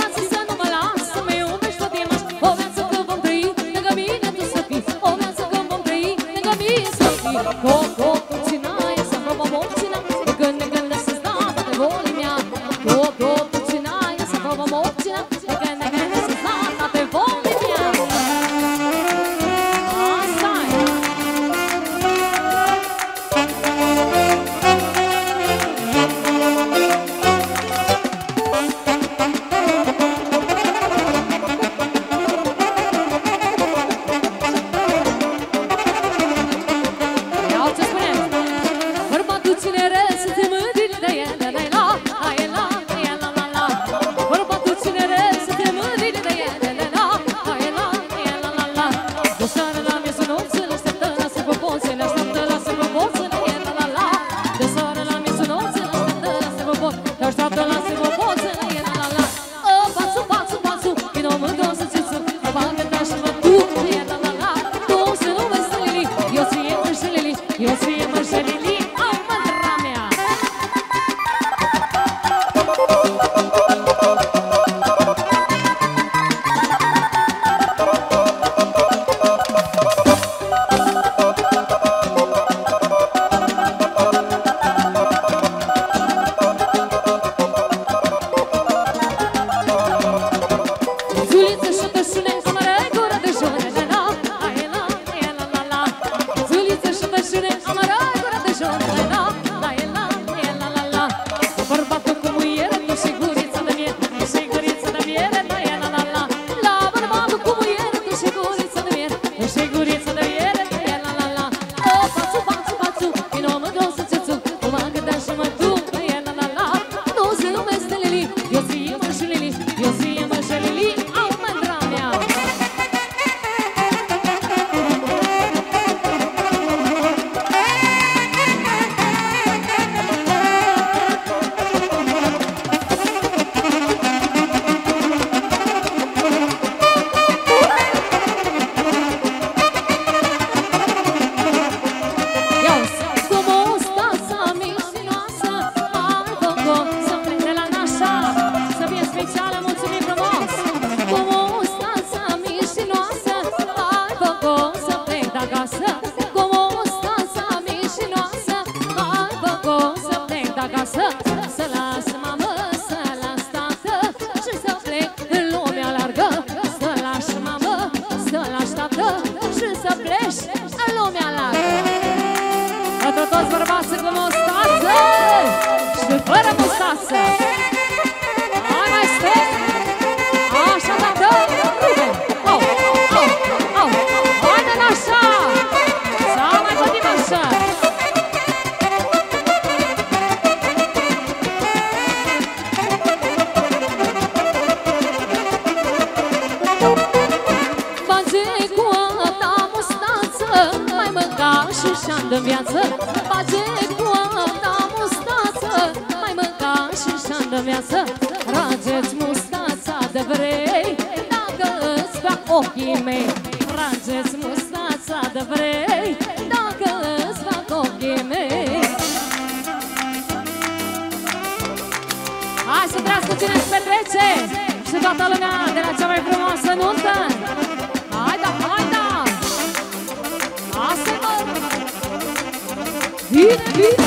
O viață că vom trăi, lângă mine tu să fii. O viață că Zuliță și tășune, amără gură de jure, la la, la la la la. Zuliță și tășune, amără gură de jure, la la la la. Bărbatul cu muiere, tu și guriță de miere, și guriță de miere, la la la. La bărbatul cu muiere, tu și guriță de miere, și guriță de miere, la la la. O, pațu, pațu, pațu, vino mă dau să țețu, o mă gândea și mă duc, la la la. Nu zâmbesc de Lili, eu ție mă și Lili, eu ție mă și Lili, au mândra mea. Să las mamă, să las tată și să plec în lumea largă. Să lași mamă, să lași tată și să pleci în lumea largă. Pentru toți bărbații cu mustață și fără mustață. Hai mai stai! Așa, tată! Au, au, au! Haide-l așa! Sau mai pătim așa! Și-am-de viață, bage cu ta mustață, mai mânca și și-am-de viață. Rageți mustața de vrei, dacă îți fac ochii mei. Rageți mustața de vrei, dacă îți fac ochii mei. Hai să trească cine îți petrece și toată lumea de la cea mai frumoasă nuntă. Hai da, hai da! Asta-i mă! Bine, bine!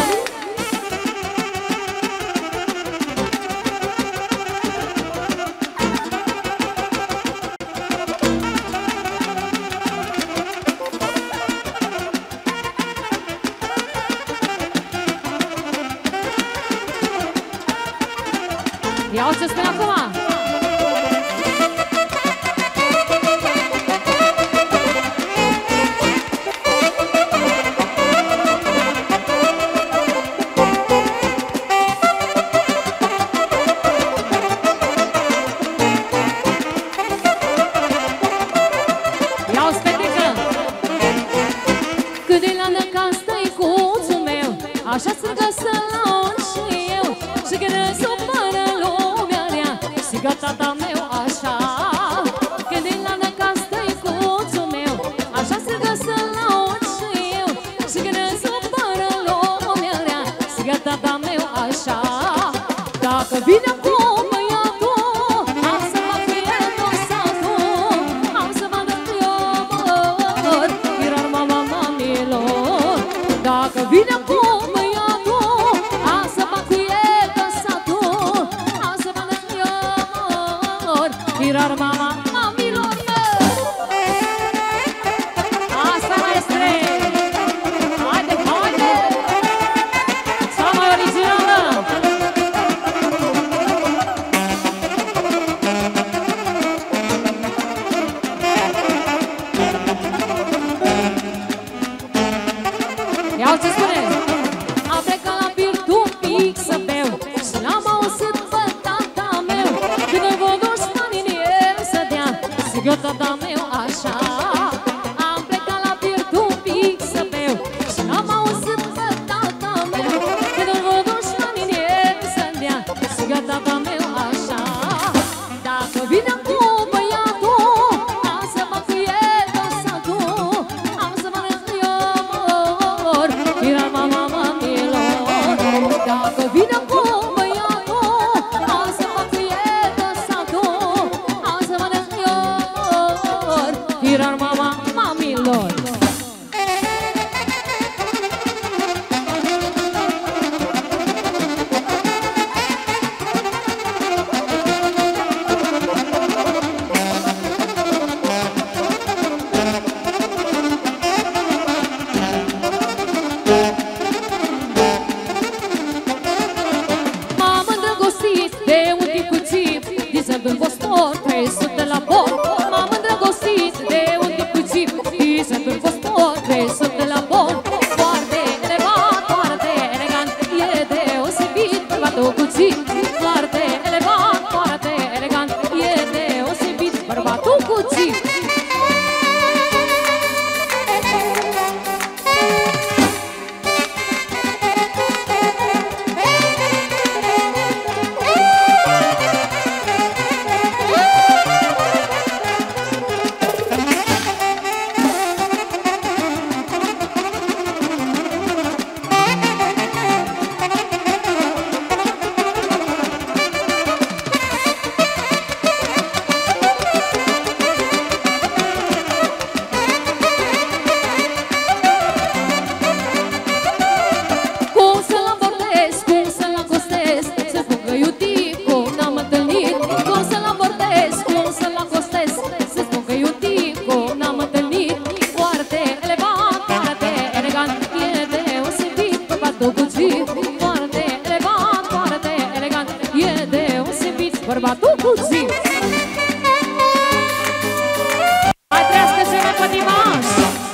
Ia ce spune acum! Așa strigă să laud și eu, și când îmi supără lumea rea, strigă tata meu așa. Când e la năcastă-i cuțul meu, așa strigă să laud și eu, și când îmi supără lumea rea, strigă tata meu așa. Dacă vine cu băiatul, am să mă fie tot satul, am să mă dă iubăr, irar mama mamilor. Dacă vine cu Irar mama, mamilor, asta maestre. Haide, haide. Sau mai originală. Ia ce spune. Am plecat la Birtu un pic să beu și l-am auzit pe tata meu când îi văd eu tata meu așa. Am plecat la Birtu un pic să beu și am auzit pe tata meu când îl văd ușmanii în el să-mi dea strigă tata meu așa. Dacă vine cu băiatul, am să mă fie tot satul, am să mănânc iubor, irar mama mamilor. Dacă vine cu băiatul, am să mă fie tot satul, am să mănânc iubor, 300 la bon. M-am îndrăgostit de un tip cu jeep și sunt un fosfor. 300 la bon. Foarte elevat, foarte elegant, e deosebit bărbatul cu jeep. Foarte elevat, foarte elegant, e deosebit bărbatul cu jeep. Bărbatul cu zi. Mai trească să ne pătimaș.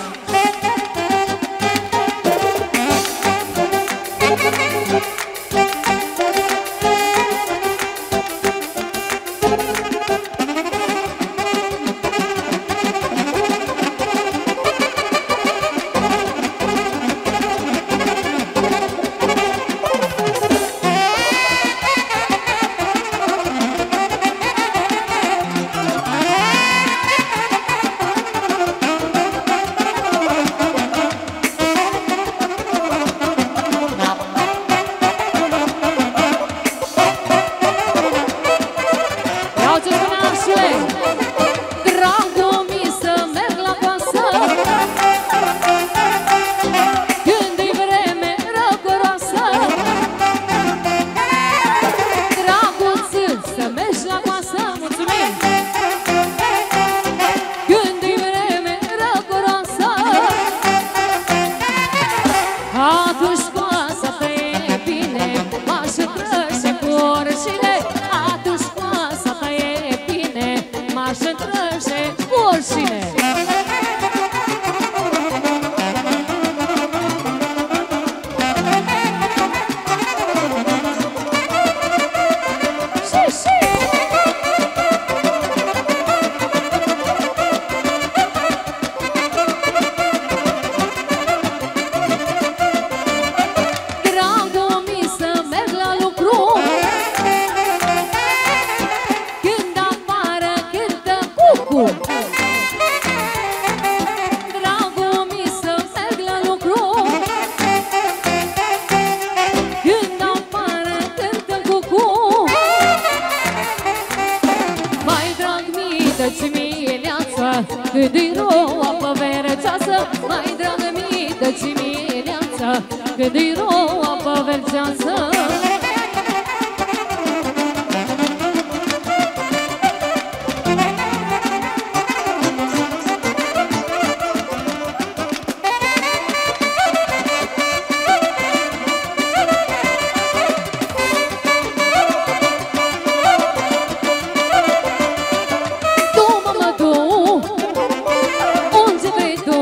Cât-i rău apă vergeață, mai dragă mie de dimineață, cât-i rău apă vergeață.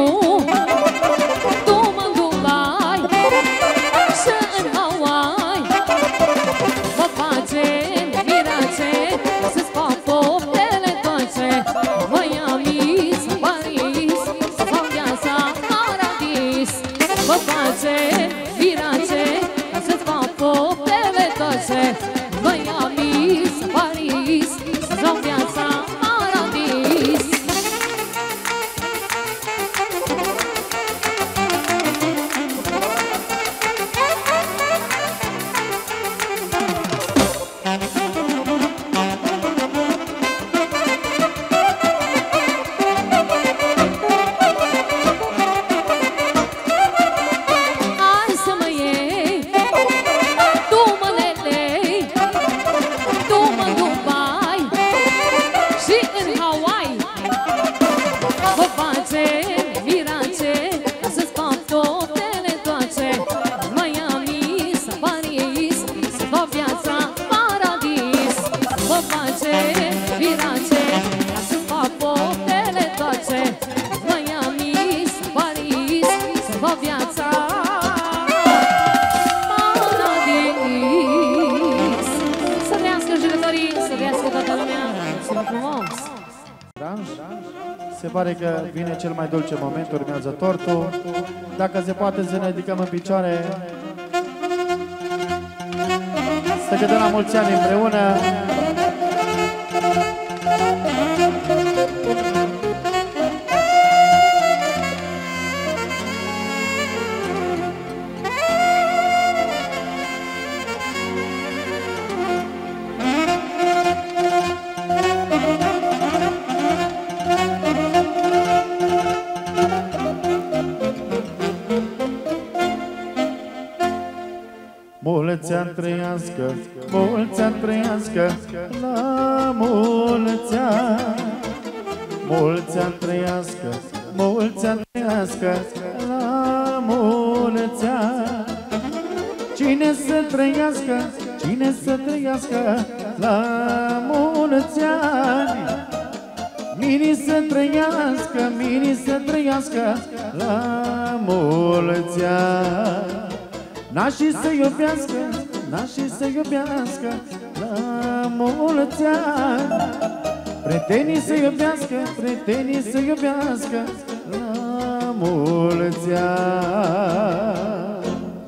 Why? Se pare că vine cel mai dulce moment, urmează tortul. Dacă se poate să ne ridicăm în picioare, să cântăm la mulți ani împreună. Mulți ani trăiască, mulți ani trăiască, la mulți ani. Mulți ani trăiască, mulți ani trăiască, la mulți ani. Cine să trăiască, cine să trăiască, la mulți ani. Mini să trăiască, mini să trăiască, la mulți ani. Nașii să iubească, nașii să iubească, la mulți ani. Prietenii să iubească, prietenii să iubească, la mulți ani.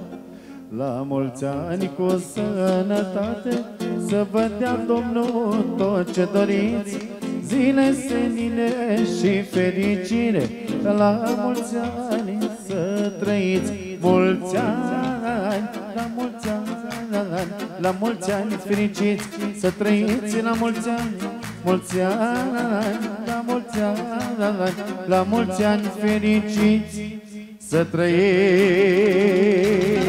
La mulți ani cu sănătate, să vă dea Domnul tot ce doriți, zile senine și fericire. La mulți ani să trăiți, mulți ani, la mulți ani, la mulți ani fericiți, să trăiți la mulți ani, mulți ani, la mulți ani, la mulți ani fericiți, să trăiți.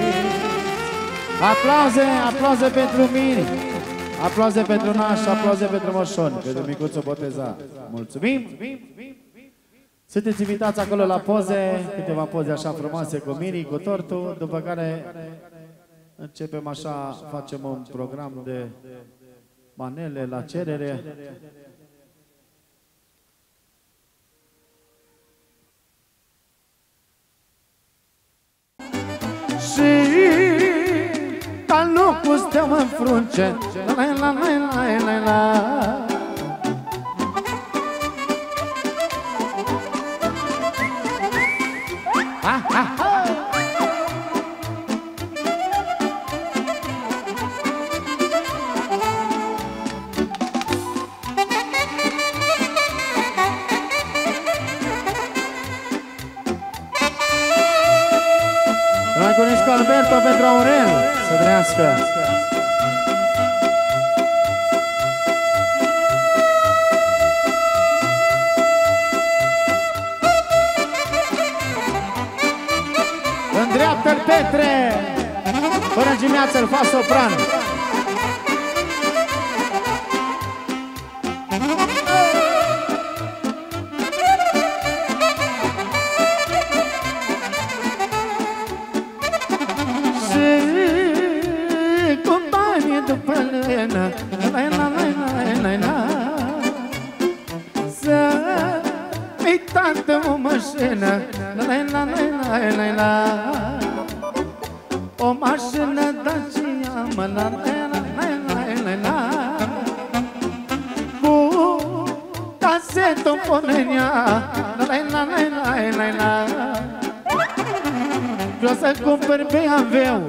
Aplauze, aplauze pentru mine, aplauze pentru naș, aplauze pentru moșoni, pentru micuțul botezat. Mulțumim! Sunteți invitați acolo la poze, câteva poze așa frumoase cu Miri, cu tortul, după care începem așa, facem un program de manele la cerere. Și ca locul steau în frunce, la la la la la la. Franconisco Alberto pentru Aurel, să trăiască. Îndreaptă-l Petre, până dimineață-l fac sopran. Să-mi tată o mașină, o mașină Dacia, cu casetă ponenea, vreau să cumpăr BMW,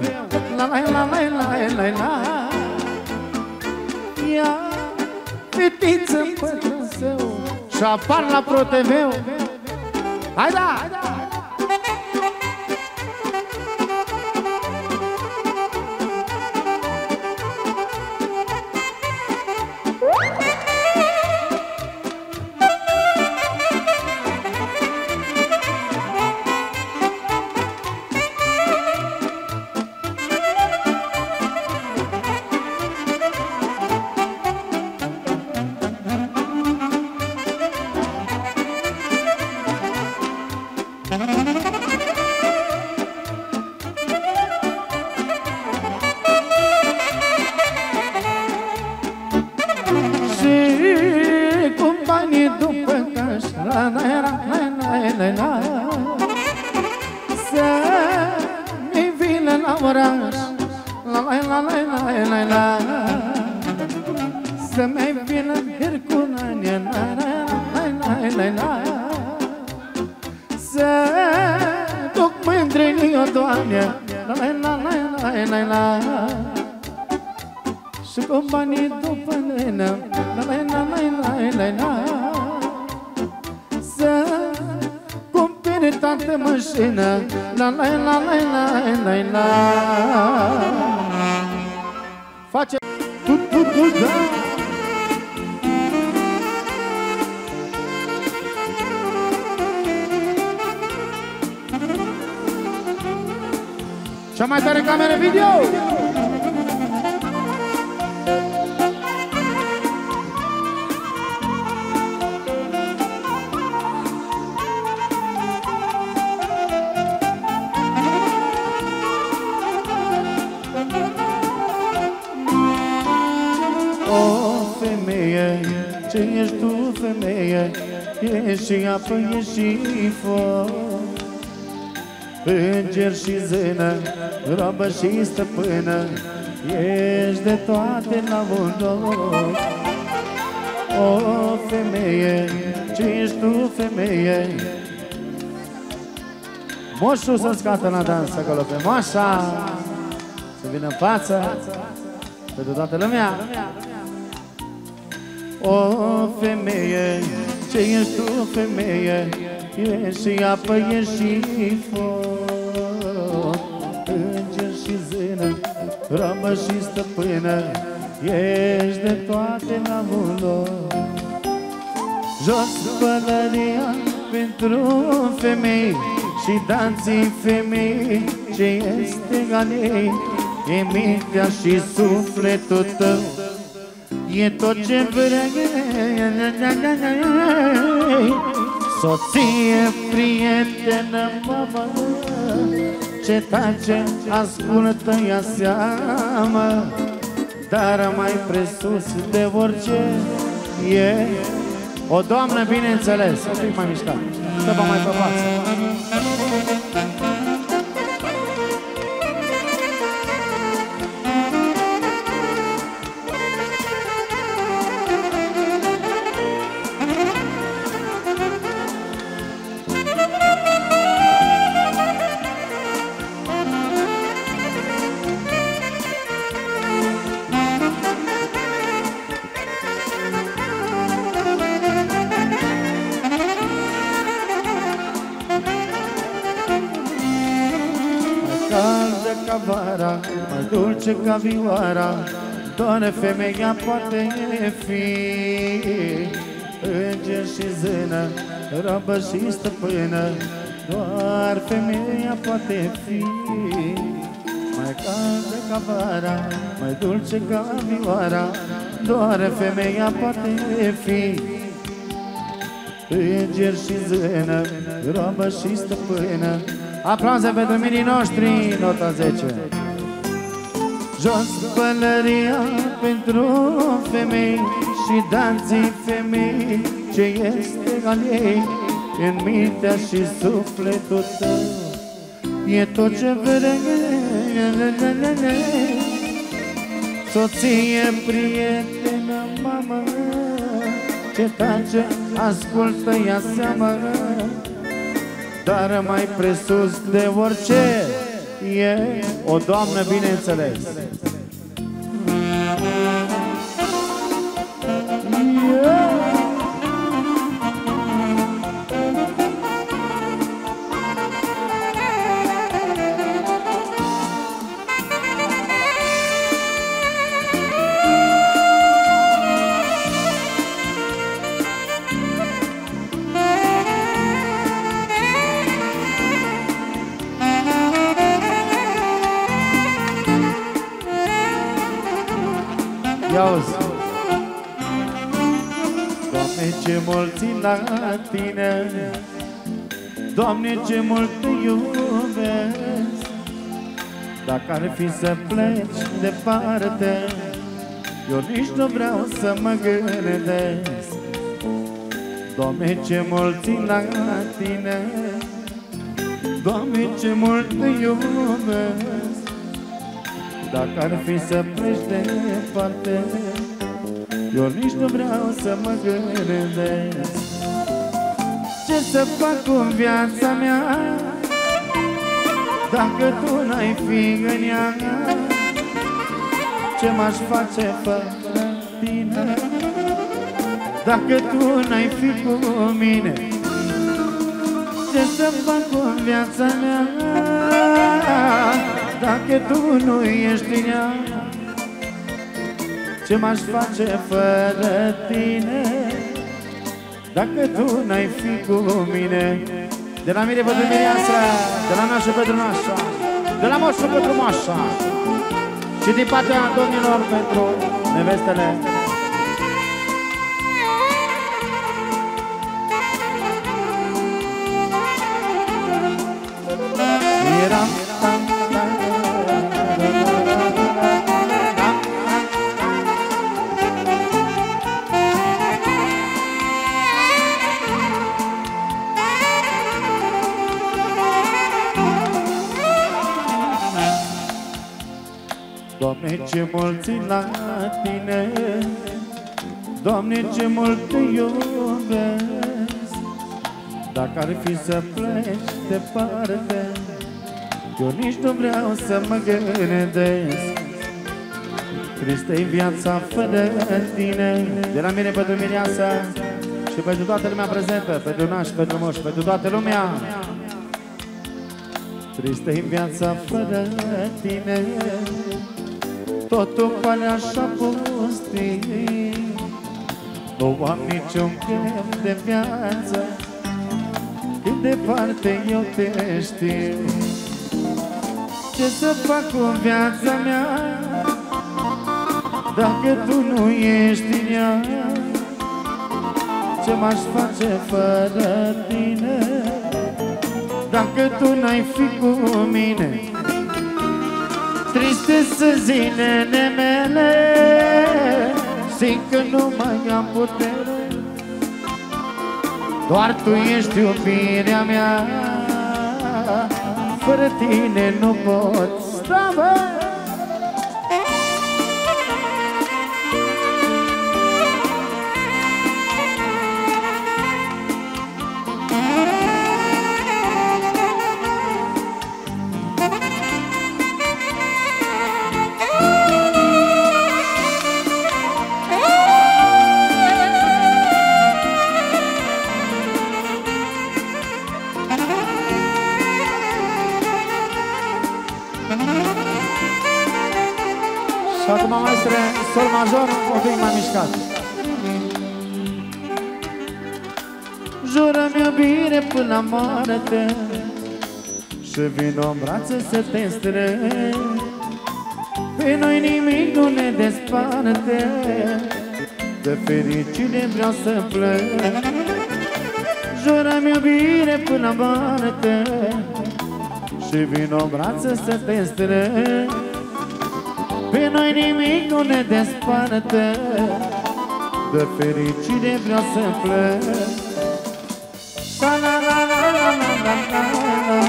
ia fetiță pe traseu și apar la ProTV-ul. Hai da! Să duc mândrânii o Doamne, și cu banii după nenă, să cumpere toată mașină, face da. Cea mai tare cameră video! Ce ești tu, femeie, ești și apă, ești și foc, înger și zână, robă și stăpână, ești de toate la un loc. O, femeie, ce ești tu, femeie. Moșul să scată la dans acolo pe moașa, să vină în față pentru toată lumea. O, femeie, ce ești tu, femeie, ești și apă, ești și foc, înger și zână, robă și stăpână, ești de toate la un loc. Jos pălăria pentru femei și dați-i femei ce este galei, e mintea și sufletul tău, e tot ce vrei, soție, prietenă, mamă, ce tace, ascultă, ia seama, dar mai presus de orice e o doamnă, bineînțeles, un pic mai mișcat, să vă mai pe față. Vara, mai dulce ca vioara, doar femeia poate fi, înger și zână, robă și stăpână, doar femeia poate fi. Mai caldă ca vara, mai dulce ca vioara, doar femeia poate fi, înger și zână, robă și stăpână. Aplauze pentru mirii noștri, nota 10. Jos pălăria pentru femei și dați-i femei ce este al ei, în mintea și sufletul tău, e tot ce vrei, soție, prietenă, mamă, ce tace, ascultă, ia seama, dar mai presus de orice e o doamnă, bineînțeles. Ia-uzi! Doamne, ce mulți la tine, Doamne, ce mult te iubesc, dacă ar fi să pleci departe, eu nici nu vreau să mă gândesc. Doamne, ce mulți la tine, Doamne, ce mult te iubesc, dacă ar fi să pleci departe, eu nici nu vreau să mă gândesc. să fac cu viața mea dacă tu n-ai fi în ea? Ce m-aș face fără tine dacă tu n-ai fi cu mine? Ce să fac cu viața mea dacă tu nu ești în ea? Ce m-aș face fără tine dacă tu n-ai fi cu mine? De la mine pentru mireasa, de la nașă pentru nașa, de la moșul pentru moșa și din partea domnilor pentru nevestele. Doamne, ce mult țin la tine, Doamne, ce mult te iubesc. Dacă ar fi să pleci departe, eu nici nu vreau să mă gândesc. Tristă-i viața fără tine. De la mine pentru mireasa și pentru toată lumea prezentă, pentru naș, pentru moș, pentru toată lumea. Tristă-i viața fără tine, totul pare așa pustiu. Nu am niciun chef de viață, cât departe eu te știu. Ce să fac cu viața mea dacă tu nu ești în ea? Ce m-aș face fără tine dacă tu n-ai fi cu mine? Triste să zilele mele, simt că nu mai am putere. Doar tu ești iubirea mea, fără tine nu pot sta, bă. Și acum, maestre, sol major, un pic mai mișcat. Jură-mi iubire până la moarte și vin în brațe să te strâng. Pe noi nimic nu ne desparte, de fericire vreau să plâng. Jură-mi iubire până la moarte și vin în brațe să te strâng. Pe noi nimic nu ne desparte, de fericire vreau să plâng. La la la la la la la la.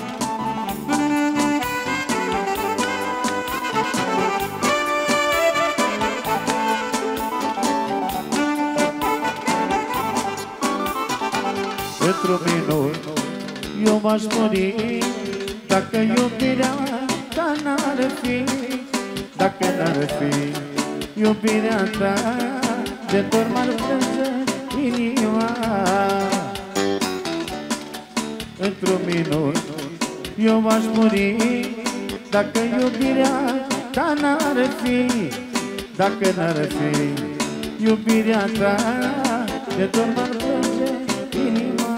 Într-un minut eu m-aș muri dacă iubirea ta n-ar fi. Dacă n-ar fi iubirea ta, de dor m-ar plânge inima. Într-un minut eu m-aș muri dacă iubirea ta n-ar fi. Dacă n-ar fi iubirea ta, de dor m-ar plânge inima.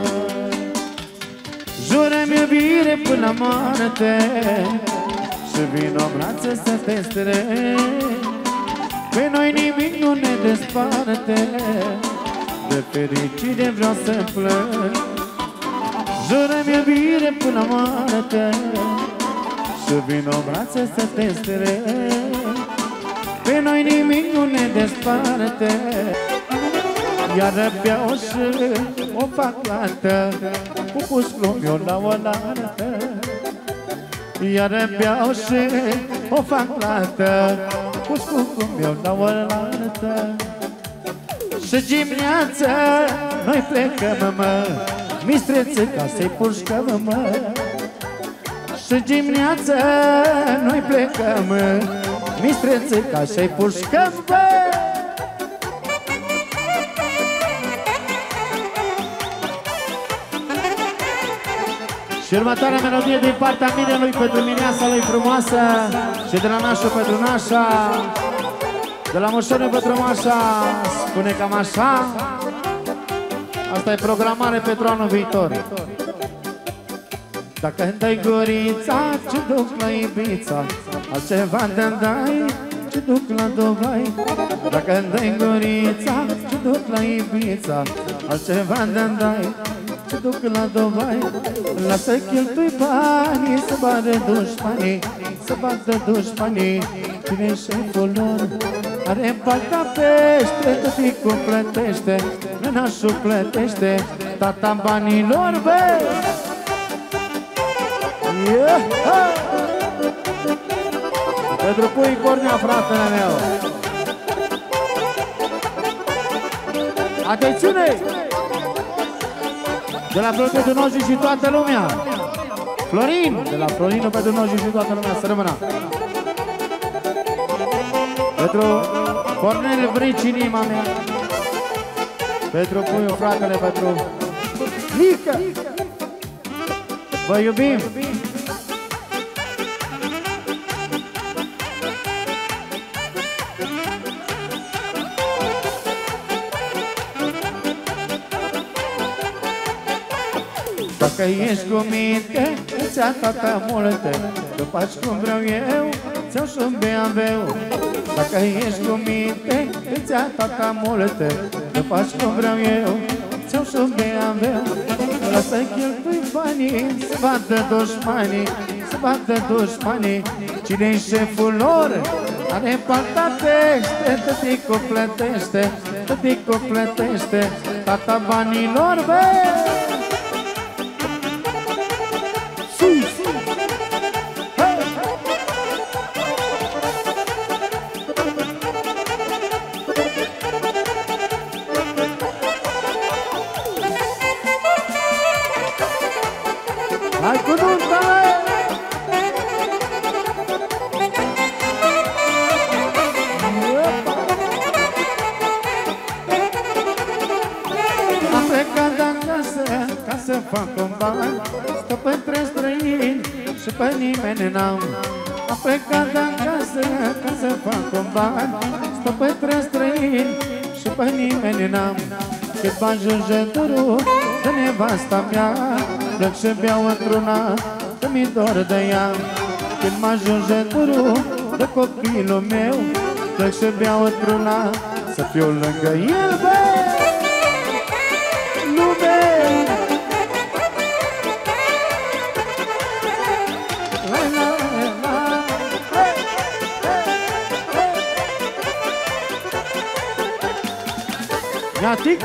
Jură-mi iubire până la moarte și vin în brațe să te strâng. Pe noi nimic nu ne desparte, de fericire vreau să plâng. Jură-mi iubire până la moarte și vin în brațe să te strâng. Pe noi nimic nu ne desparte, iar beau și o fac lată, cu puscul meu la o lată. Iar beau și o fac lată, cu scupul meu la o lată. Și dimineața noi plecăm, mă, mistrețe, ca să-i pușcăm, mă. Și dimineața noi plecăm, mistrețe, ca să-i pușcăm, bă. Și următoarea melodie din partea Mirelui pentru mineasa lui frumoasă și de la nașul pentru nașa, de la moșorul pentru mașa, spune cam așa. Asta e programare pentru anul viitor. Dacă dai gurița, ce duc la Ibița, altceva de-dai, ce duc la Dubai. Dacă dai gurița, ce duc la Ibița, altceva de-dai, ce duc la Dubai. Lasă cheltui banii, să bată dușmanii, să bată dușmanii. Cine-i șeful lor? Are balta pește, tăticul plătește, nănașul plătește, tata banilor, bă! Pentru pui Cornea, fratele meu. Atențiune! De la Florin pentru Noji și toată lumea. Florin! De la Florinul pentru Noji și toată lumea. Să rămână. Pentru Cornel Brici, inima mea. Pentru puiul, fratele, pentru Lică. Vă iubim! Dacă ești cu minte, îți-a tata multe, tu faci cum vreau eu, ți-au și-un BMW. Dacă ești cu minte, îți-a tata multe, tu faci cum vreau eu, ți-au și-un BMW. Lasă cheltui banii, să bată dușmanii, să bată dușmanii. Cine-i șeful lor? Are balta pește, tăticul plătește, tăticul plătește, tata banilor, bă! Hai cu nunta! Am plecat de acasă ca să fac un ban, stau între străini și pe nimeni n-am. Am plecat de acasă ca să fac un ban, stau între străini și pe nimeni n-am. Cât bani jungătorul de nevasta mea, plec și beau într-una, că mi-i dor de ea. Când mă ajunge turul de copilul meu, plec și beau într-una, să fiu lângă el, bă! Lume! La, la, la, hey, hey, hey. Ia tic!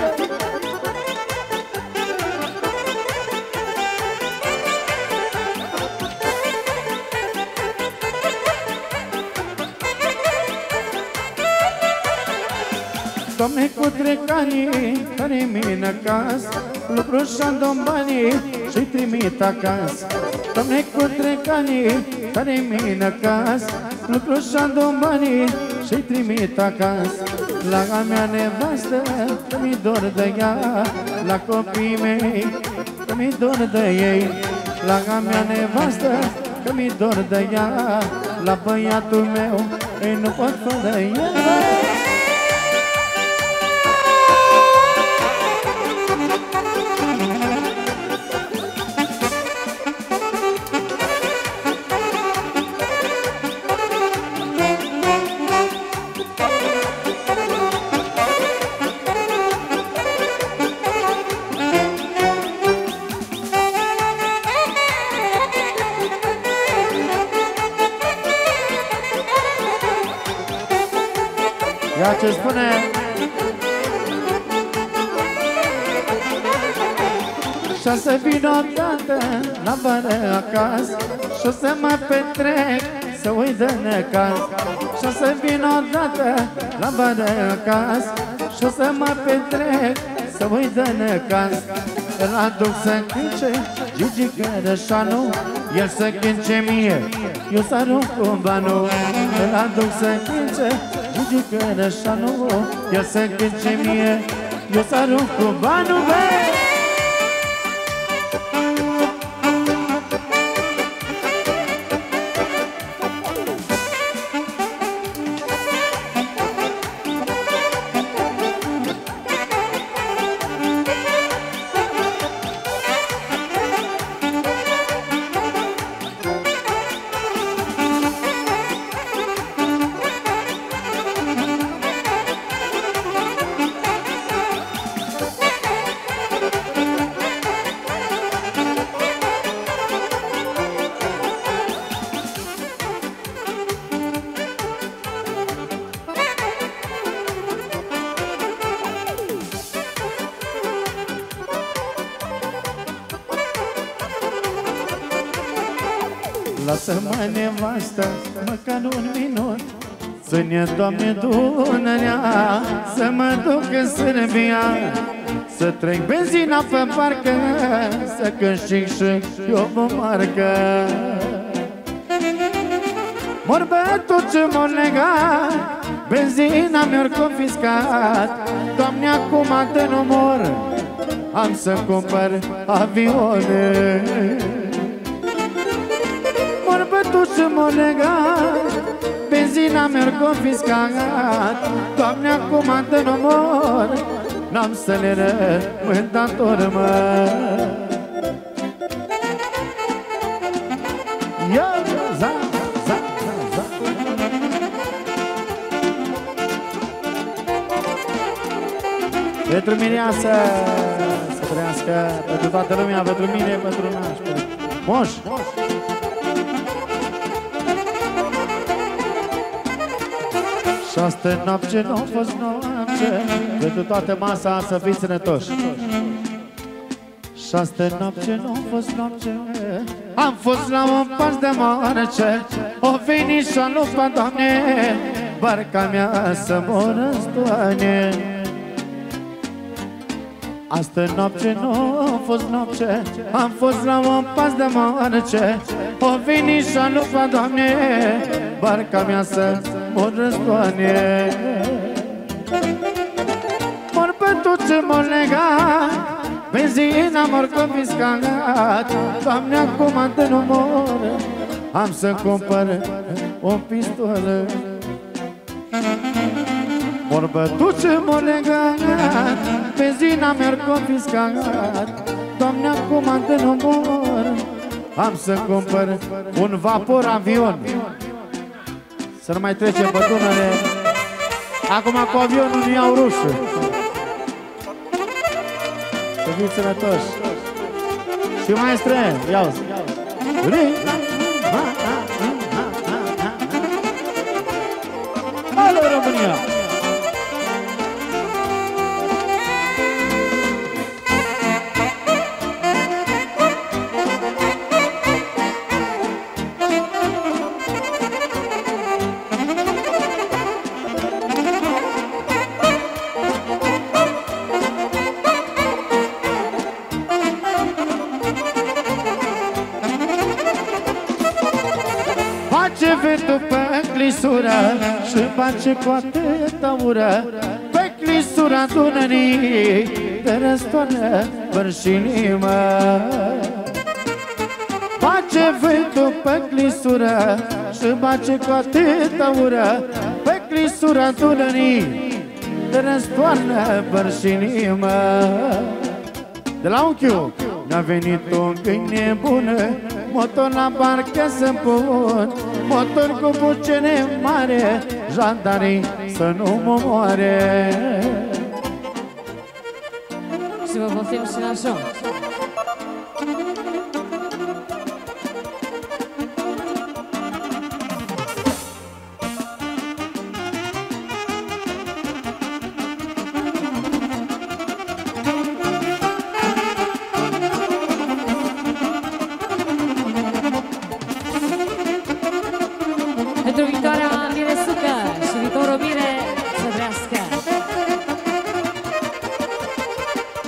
Doamne, cu trecanii care mine acasă, lucru și-am dom banii și-i trimit acasă. Doamne, cu trecanii care mine acasă, lucru și-am dom banii și-i trimit acasă. La a mea nevastă, că mi dor de ea, la copiii mei, că mi dor de ei. La a mea nevastă, că mi dor de ea, la băiatul meu, ei nu pot fără el. Ia ce spune și-o să vin odată la vară acasă și-o să mă petrec, să uit de necaz. Și-o să vin odată la vară acasă și-o să mă petrec, să să uită necaz. Îl aduc să cânce Gigi Cărășanu, el să cânce mie, eu să arunc cu banul. Îl aduc să cânce Gigi Cărășanu, el să cânce mie, eu să arunc cu banul. Lasă-mă, nevastă, măcar un minut, să-ne, Doamne, Dunărea, să mă duc în Serbia, să trec benzina pe parcă, să câștig și eu o marcă. Mor bătut și mor legat, benzina mi-or confiscat. Doamne, acum de nu mor, am să cumpăr avioane. Mor bătut și mor legat, benzina mi-or confiscat. Doamne, acum de nu mor, n-am să le rămân dator, mă. Ia, za, za, za, za. Pentru mireasă, să trăiască, pentru toată lumea, pentru mine, pentru naștere. Moș! Și astă noapte n-a fost noapte, pentru toată masa să fiți sănătoși. Și astă noapte n-a fost noapte, am fost la un pas de moarce. O venit și-a lupa, Doamne, barca mea să mă răstoane. Astă noapte n-a fost noapte, am fost la un pas de moarce. O venit și-a lupa, Doamne, barca mea să mă răstoane. Mor bătut și mor legat, benzina m-or confiscat. Doamne, acum de nu mor, am să cumpăr o pistolă. Mor bătut și mor legat, benzina mi-or confiscat. Doamne, acum de nu mor, am să cumpăr un vapor avion. Să nu mai trecem pe Dunăre. Acum cu avionul nu iau rușul. Să fiți sănătoși. Și maestre, iau-ți. Alo, România! Și face cu atâta ură pe clisura Dunării, de răstoarnă vârșinii, mă. Face vântul pe clisură și face cu atâta ură pe clisura Dunării, de răstoarnă vârșinii, mă. De la unchiul mi-a venit un câine bună, motor la barcă să-mi pun, motor cu bucene mare, jandarii să nu mă moare. Și vă poftim și la show. Pentru victoarea Miresucă și viitorul bine să trească.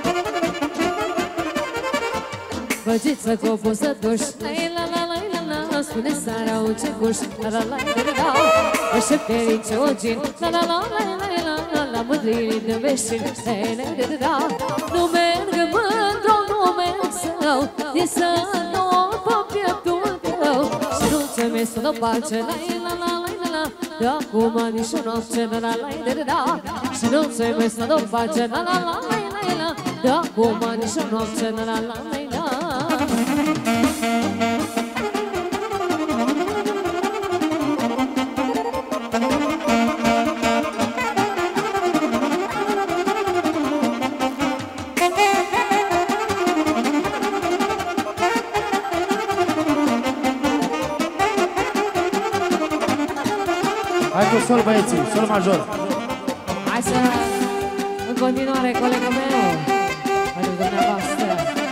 Băgiță cu o pusă duș, la la la la la la, spune Sara ce guș, la la la la la, așa fericiogin, la la la la la la la, la mândrii de veșin, la la la la. Nu merg mândru, nu merg său, e să nu pe pieptul tău. Și nu ți mi sună pace, la la la la la la, de acum nici o noapte, la la la la la la. Și nu ți mi sună pace, la la la la la la, de acum nici o noapte, la la la la la. Hai cu sol, băieții, sol major. Hai să, în continuare, colegul meu, pentru dumneavoastră.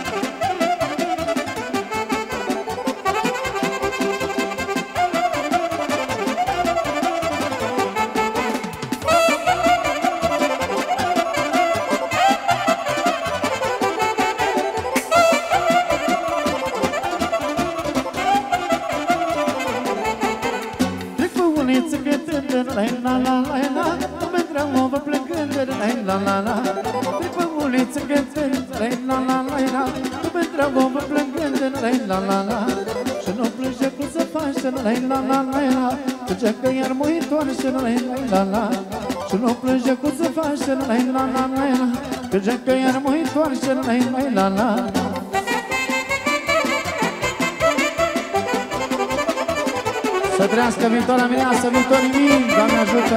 Și nu plânge cum să faci, că iar mă întoarce, și nu plânge cum să faci, că iar mă întoarce, Să trăiască viitoarea mireasă, viitorii mii, Doamne ajută!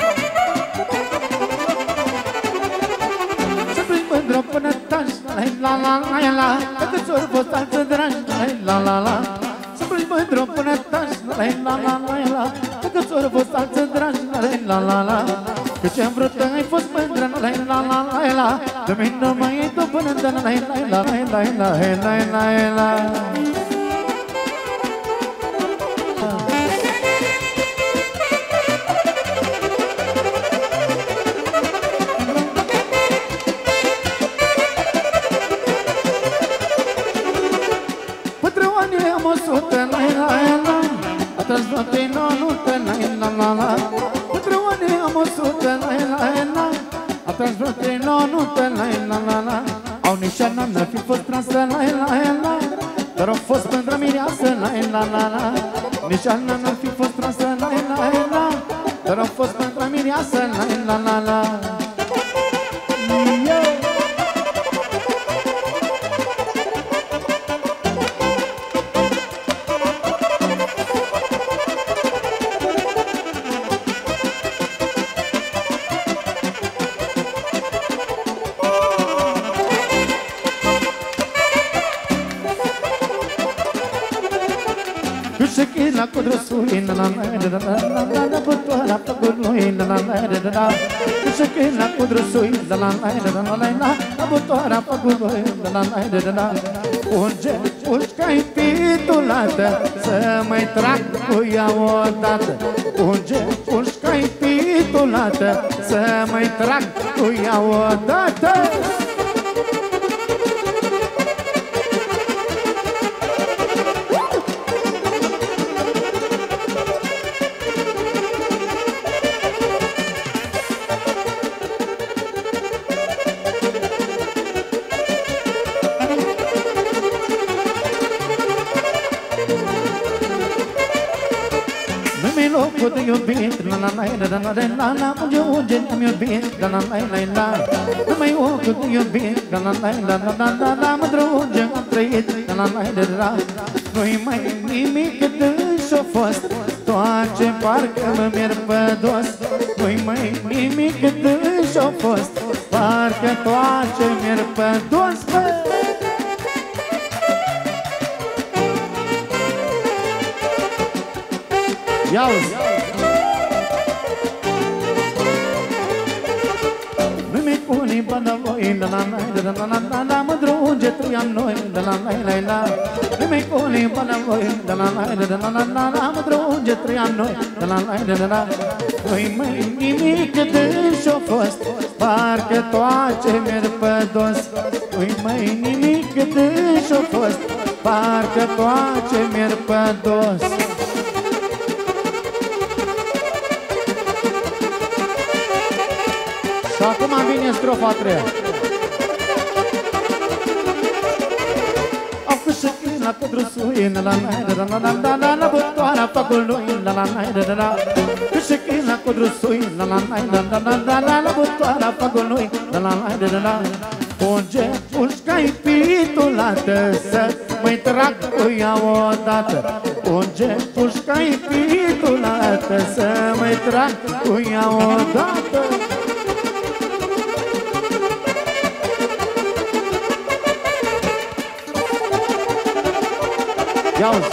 să plângi mândră până taci, la la la la, că ți-ori fost alță dragi, la la la. Să plângi mândră până taci, la la la la, că ți-ori fost alță dragi, la la la. Că ce-am vrut ai fost mândră, la la la la, de mine nu mai e tu până de la la la la la la. Au nici ana n-ar fi fost trasă, la, dar au fost pentru mireasă, la. Nici ana n-ar fi fost trasă, la, dar au fost pentru mireasă, la. La codrosui, la butoara păgului, la Șechina codrosui, la butoara păgului, la Unge, pușca-i pitulată, să mai trag cu ea odată. Unge, pușca-i pitulată, să mai trag cu ea odată. Locul de iubit, la la la la la la la, unde am iubit, la la la la. Numai locul de iubit, la la la la la la la, mândru unde am trăit, la la la la. Nu-i mai nimic de și-o fost, toate parcă mă merg pe dos. Nu-i mai nimic de și-o fost, parcă toate merg pe dos. Ia-uzi! Nu-mi pune punem până voi, la la la la la la la, mândrunge trăiam noi, la la la la la. Nu mai punem până voi, la la la la la la la, mândrunge trăiam noi, la la la la la. Păi măi, nimic de și-o fost, parcă toace merg pe dos. Păi măi, nimic de și-o fost, parcă toace merg pe dos. Și acum vine strofa a treia. Au câștigit la codrusuie, la la la la la la la la, butoara făcului, la la la la la. Câștigit la codrusuie, la la la la la la la la, butoara făcului, la la la la la. Unge pușca-i pitulată, să mă-i trag cu ea odată. Unge pușca-i pitulată, să mă-i trag cu ea odată. Ia-uzi!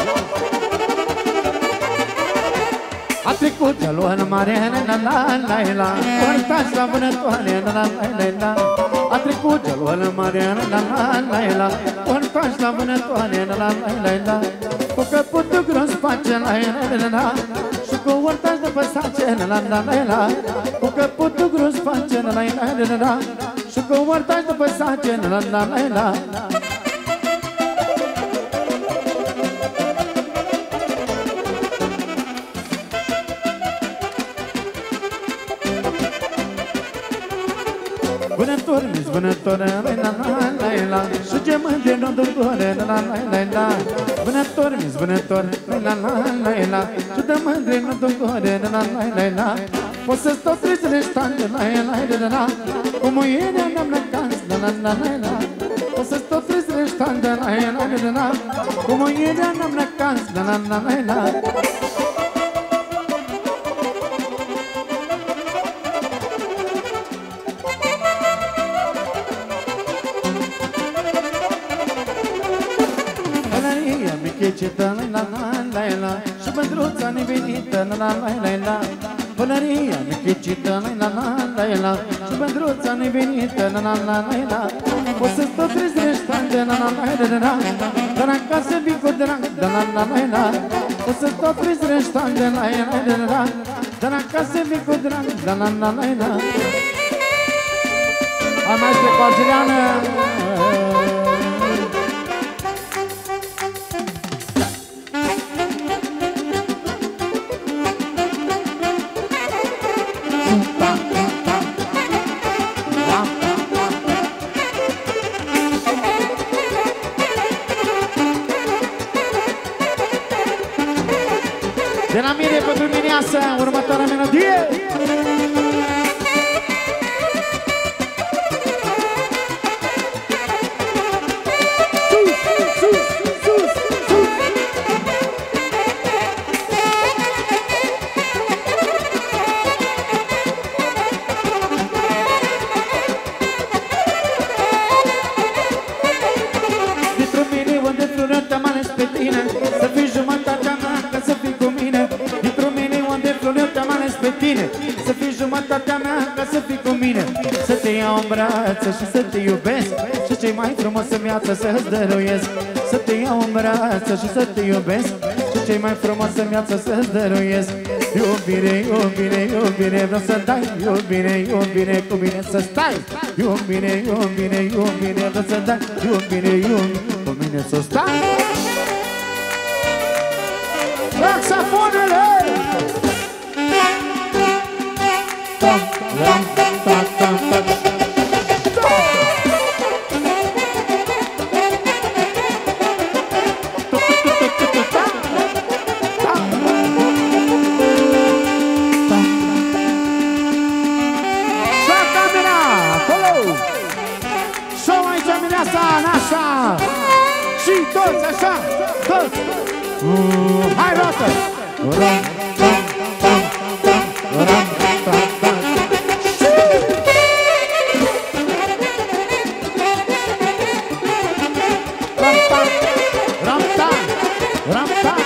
A trecut gelul în mare, la la la la, portați la vânătoare, la la la la. A trecut gelul în mare, la la la la, portați la vânătoare, la la la la. Cu căputul gros face la la la la, și cu ortați de păsace, la la la la. Cu căputul gros face la la la la, și cu ortați de păsace, la la la la. Vânători, vânători, la la la la, și ce mândre nu dulcore, la la la la. Vânători, vânători, la la la la, și de mândre nu dulcore, la la la la. Poți să stau trezile stande, la la la la, cu muierea n-am năcans, la la la la. Poți să stau trezile stande, la la la la, cu muierea n-am năcans, la la la la. Checită, la la la la, și mândruța nevenită, la la la la. Pălăria nechecită, la la la la, și mândruța nevenită, la la la la. O să stau trezile stande, la la la la, dar acasă vin cu drag, la la la la. O să stau trezile stande, la la la la, dar acasă vin cu drag, la la la la. Hai maestre cu Argeliană! De la mine pentru mineasă, următoarea melodie. Dintr-un mine unde florătă m-a ales pe tine, să fii jumătatea mea, ca să fii cu mine. Dintr-un mine unde florătă m-a ales pe tine, să fii jumătatea mea, ca să fii cu mine. Să te iau în brață și să te iubesc, și ce-i mai frumos în viață să-ți dăruiesc. Să te iau în brață și să te iubesc, și ce-i mai frumos în viață să-ți dăruiesc. Iubire, iubire, iubire, vreau să dai. Iubire, iubire, cu mine să stai. Iubire, iubire, iubire, vreau să dai. Iubire, iubire, cu mine să stai. Saxofonele! Tam, tam, tam, tam, tam. Și toți, așa, toți. Hai, roată! Ram, tam, tam, tam, ram, tam, tam. Ram, tam, ram, tam, ram, tam.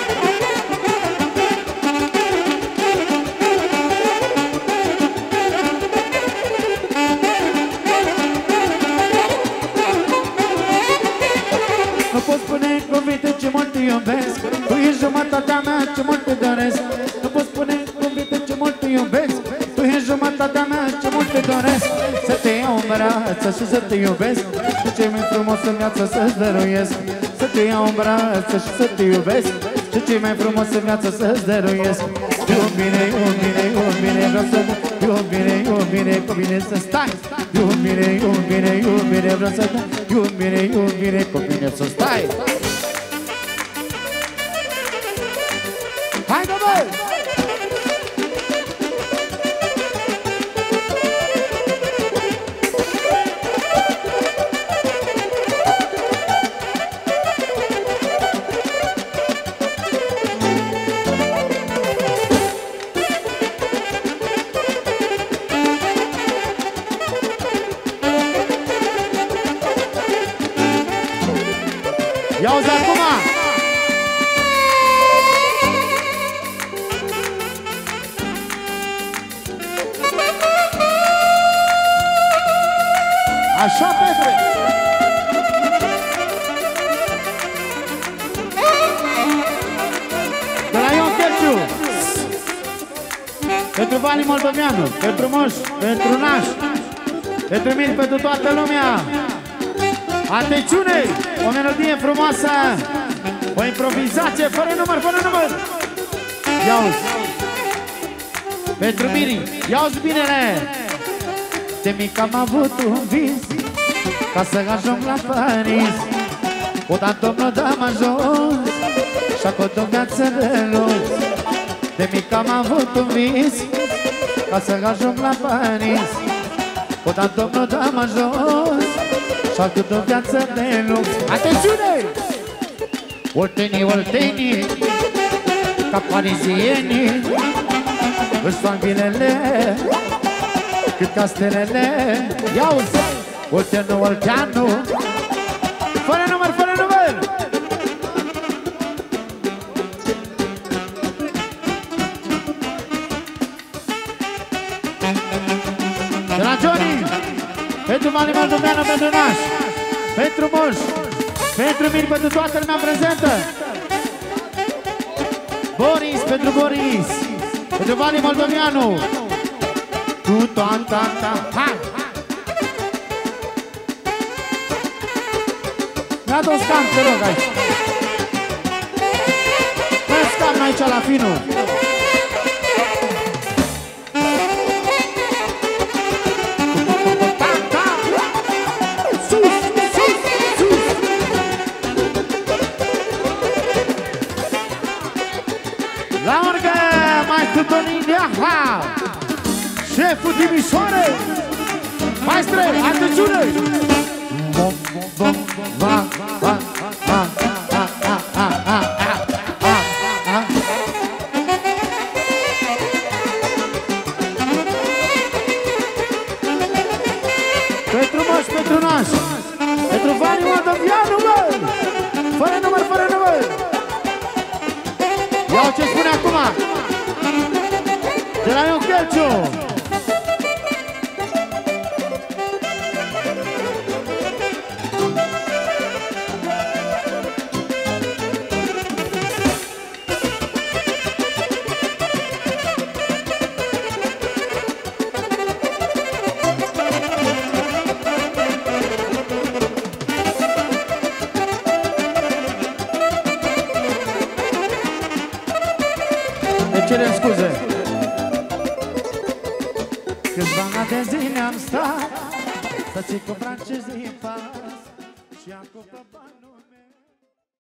te iubesc. Tu ești jumătatea mea, ce mult te doresc. Nu pot spune cuvinte ce mult te iubesc. Tu ești jumătatea mea, ce mult te doresc. Să te iau în brață și să te iubesc. Și ce mai frumos în viață să-ți dăruiesc. Să te iau în brață și să te iubesc. Și ce mai frumos în viață să-ți dăruiesc. Iubire, iubire, iubire, vreau să iubire, iubire, cu bine să stai. Iubire, iubire, iubire, vreau să dai. Iubire, iubire, cu bine să stai. Haide, băi! Ia-uzi acum! Așa, Petre! De la Ion Cherciu! Pentru Vali Moldoveanu, pentru Moș, pentru Naș, pentru mine, pentru toată lumea! Atențiune! O melodie frumoasă! O improvizație fără număr, fără număr! Ia-uzi! Pentru Miri! Ia-uzi binele! De mic am avut un vis ca să ajung la Paris. Odată mă dăm ajuns și acolo o viață de lux. De mic am avut un vis ca să ajung la Paris. Odată mă dăm ajuns și acolo o viață de lux. Atențiune! Oltenii, oltenii, ca parizienii, își fac binele cât ca stelele. Ia-uzi! Olteanu, Olteanu, fără număr, fără număr! De la Johnny, pentru Vali Moldoveanu, pentru Naș, pentru Moș, pentru Mir, pentru toată lumea prezentă. Boris, pentru Boris, pentru Vali Moldoveanu. Tu, ta, hai! Mi-a dus cam, te rog, aici. Mergi cam aici la finul. Sus, sus, sus! La urgă, maestru Tonin Deaha, șeful Timișoare. Maestre, atențiune! Va, va, va, pentru Moș, pentru Naș, pentru Vali Moldoveanu, bă! Fără număr, fără număr! Iau ce spune acum! De la Ion Cherciu! Cerem scuze. Câțiva ani de zile am stat să ții cu francezii în pas și acum pe bani.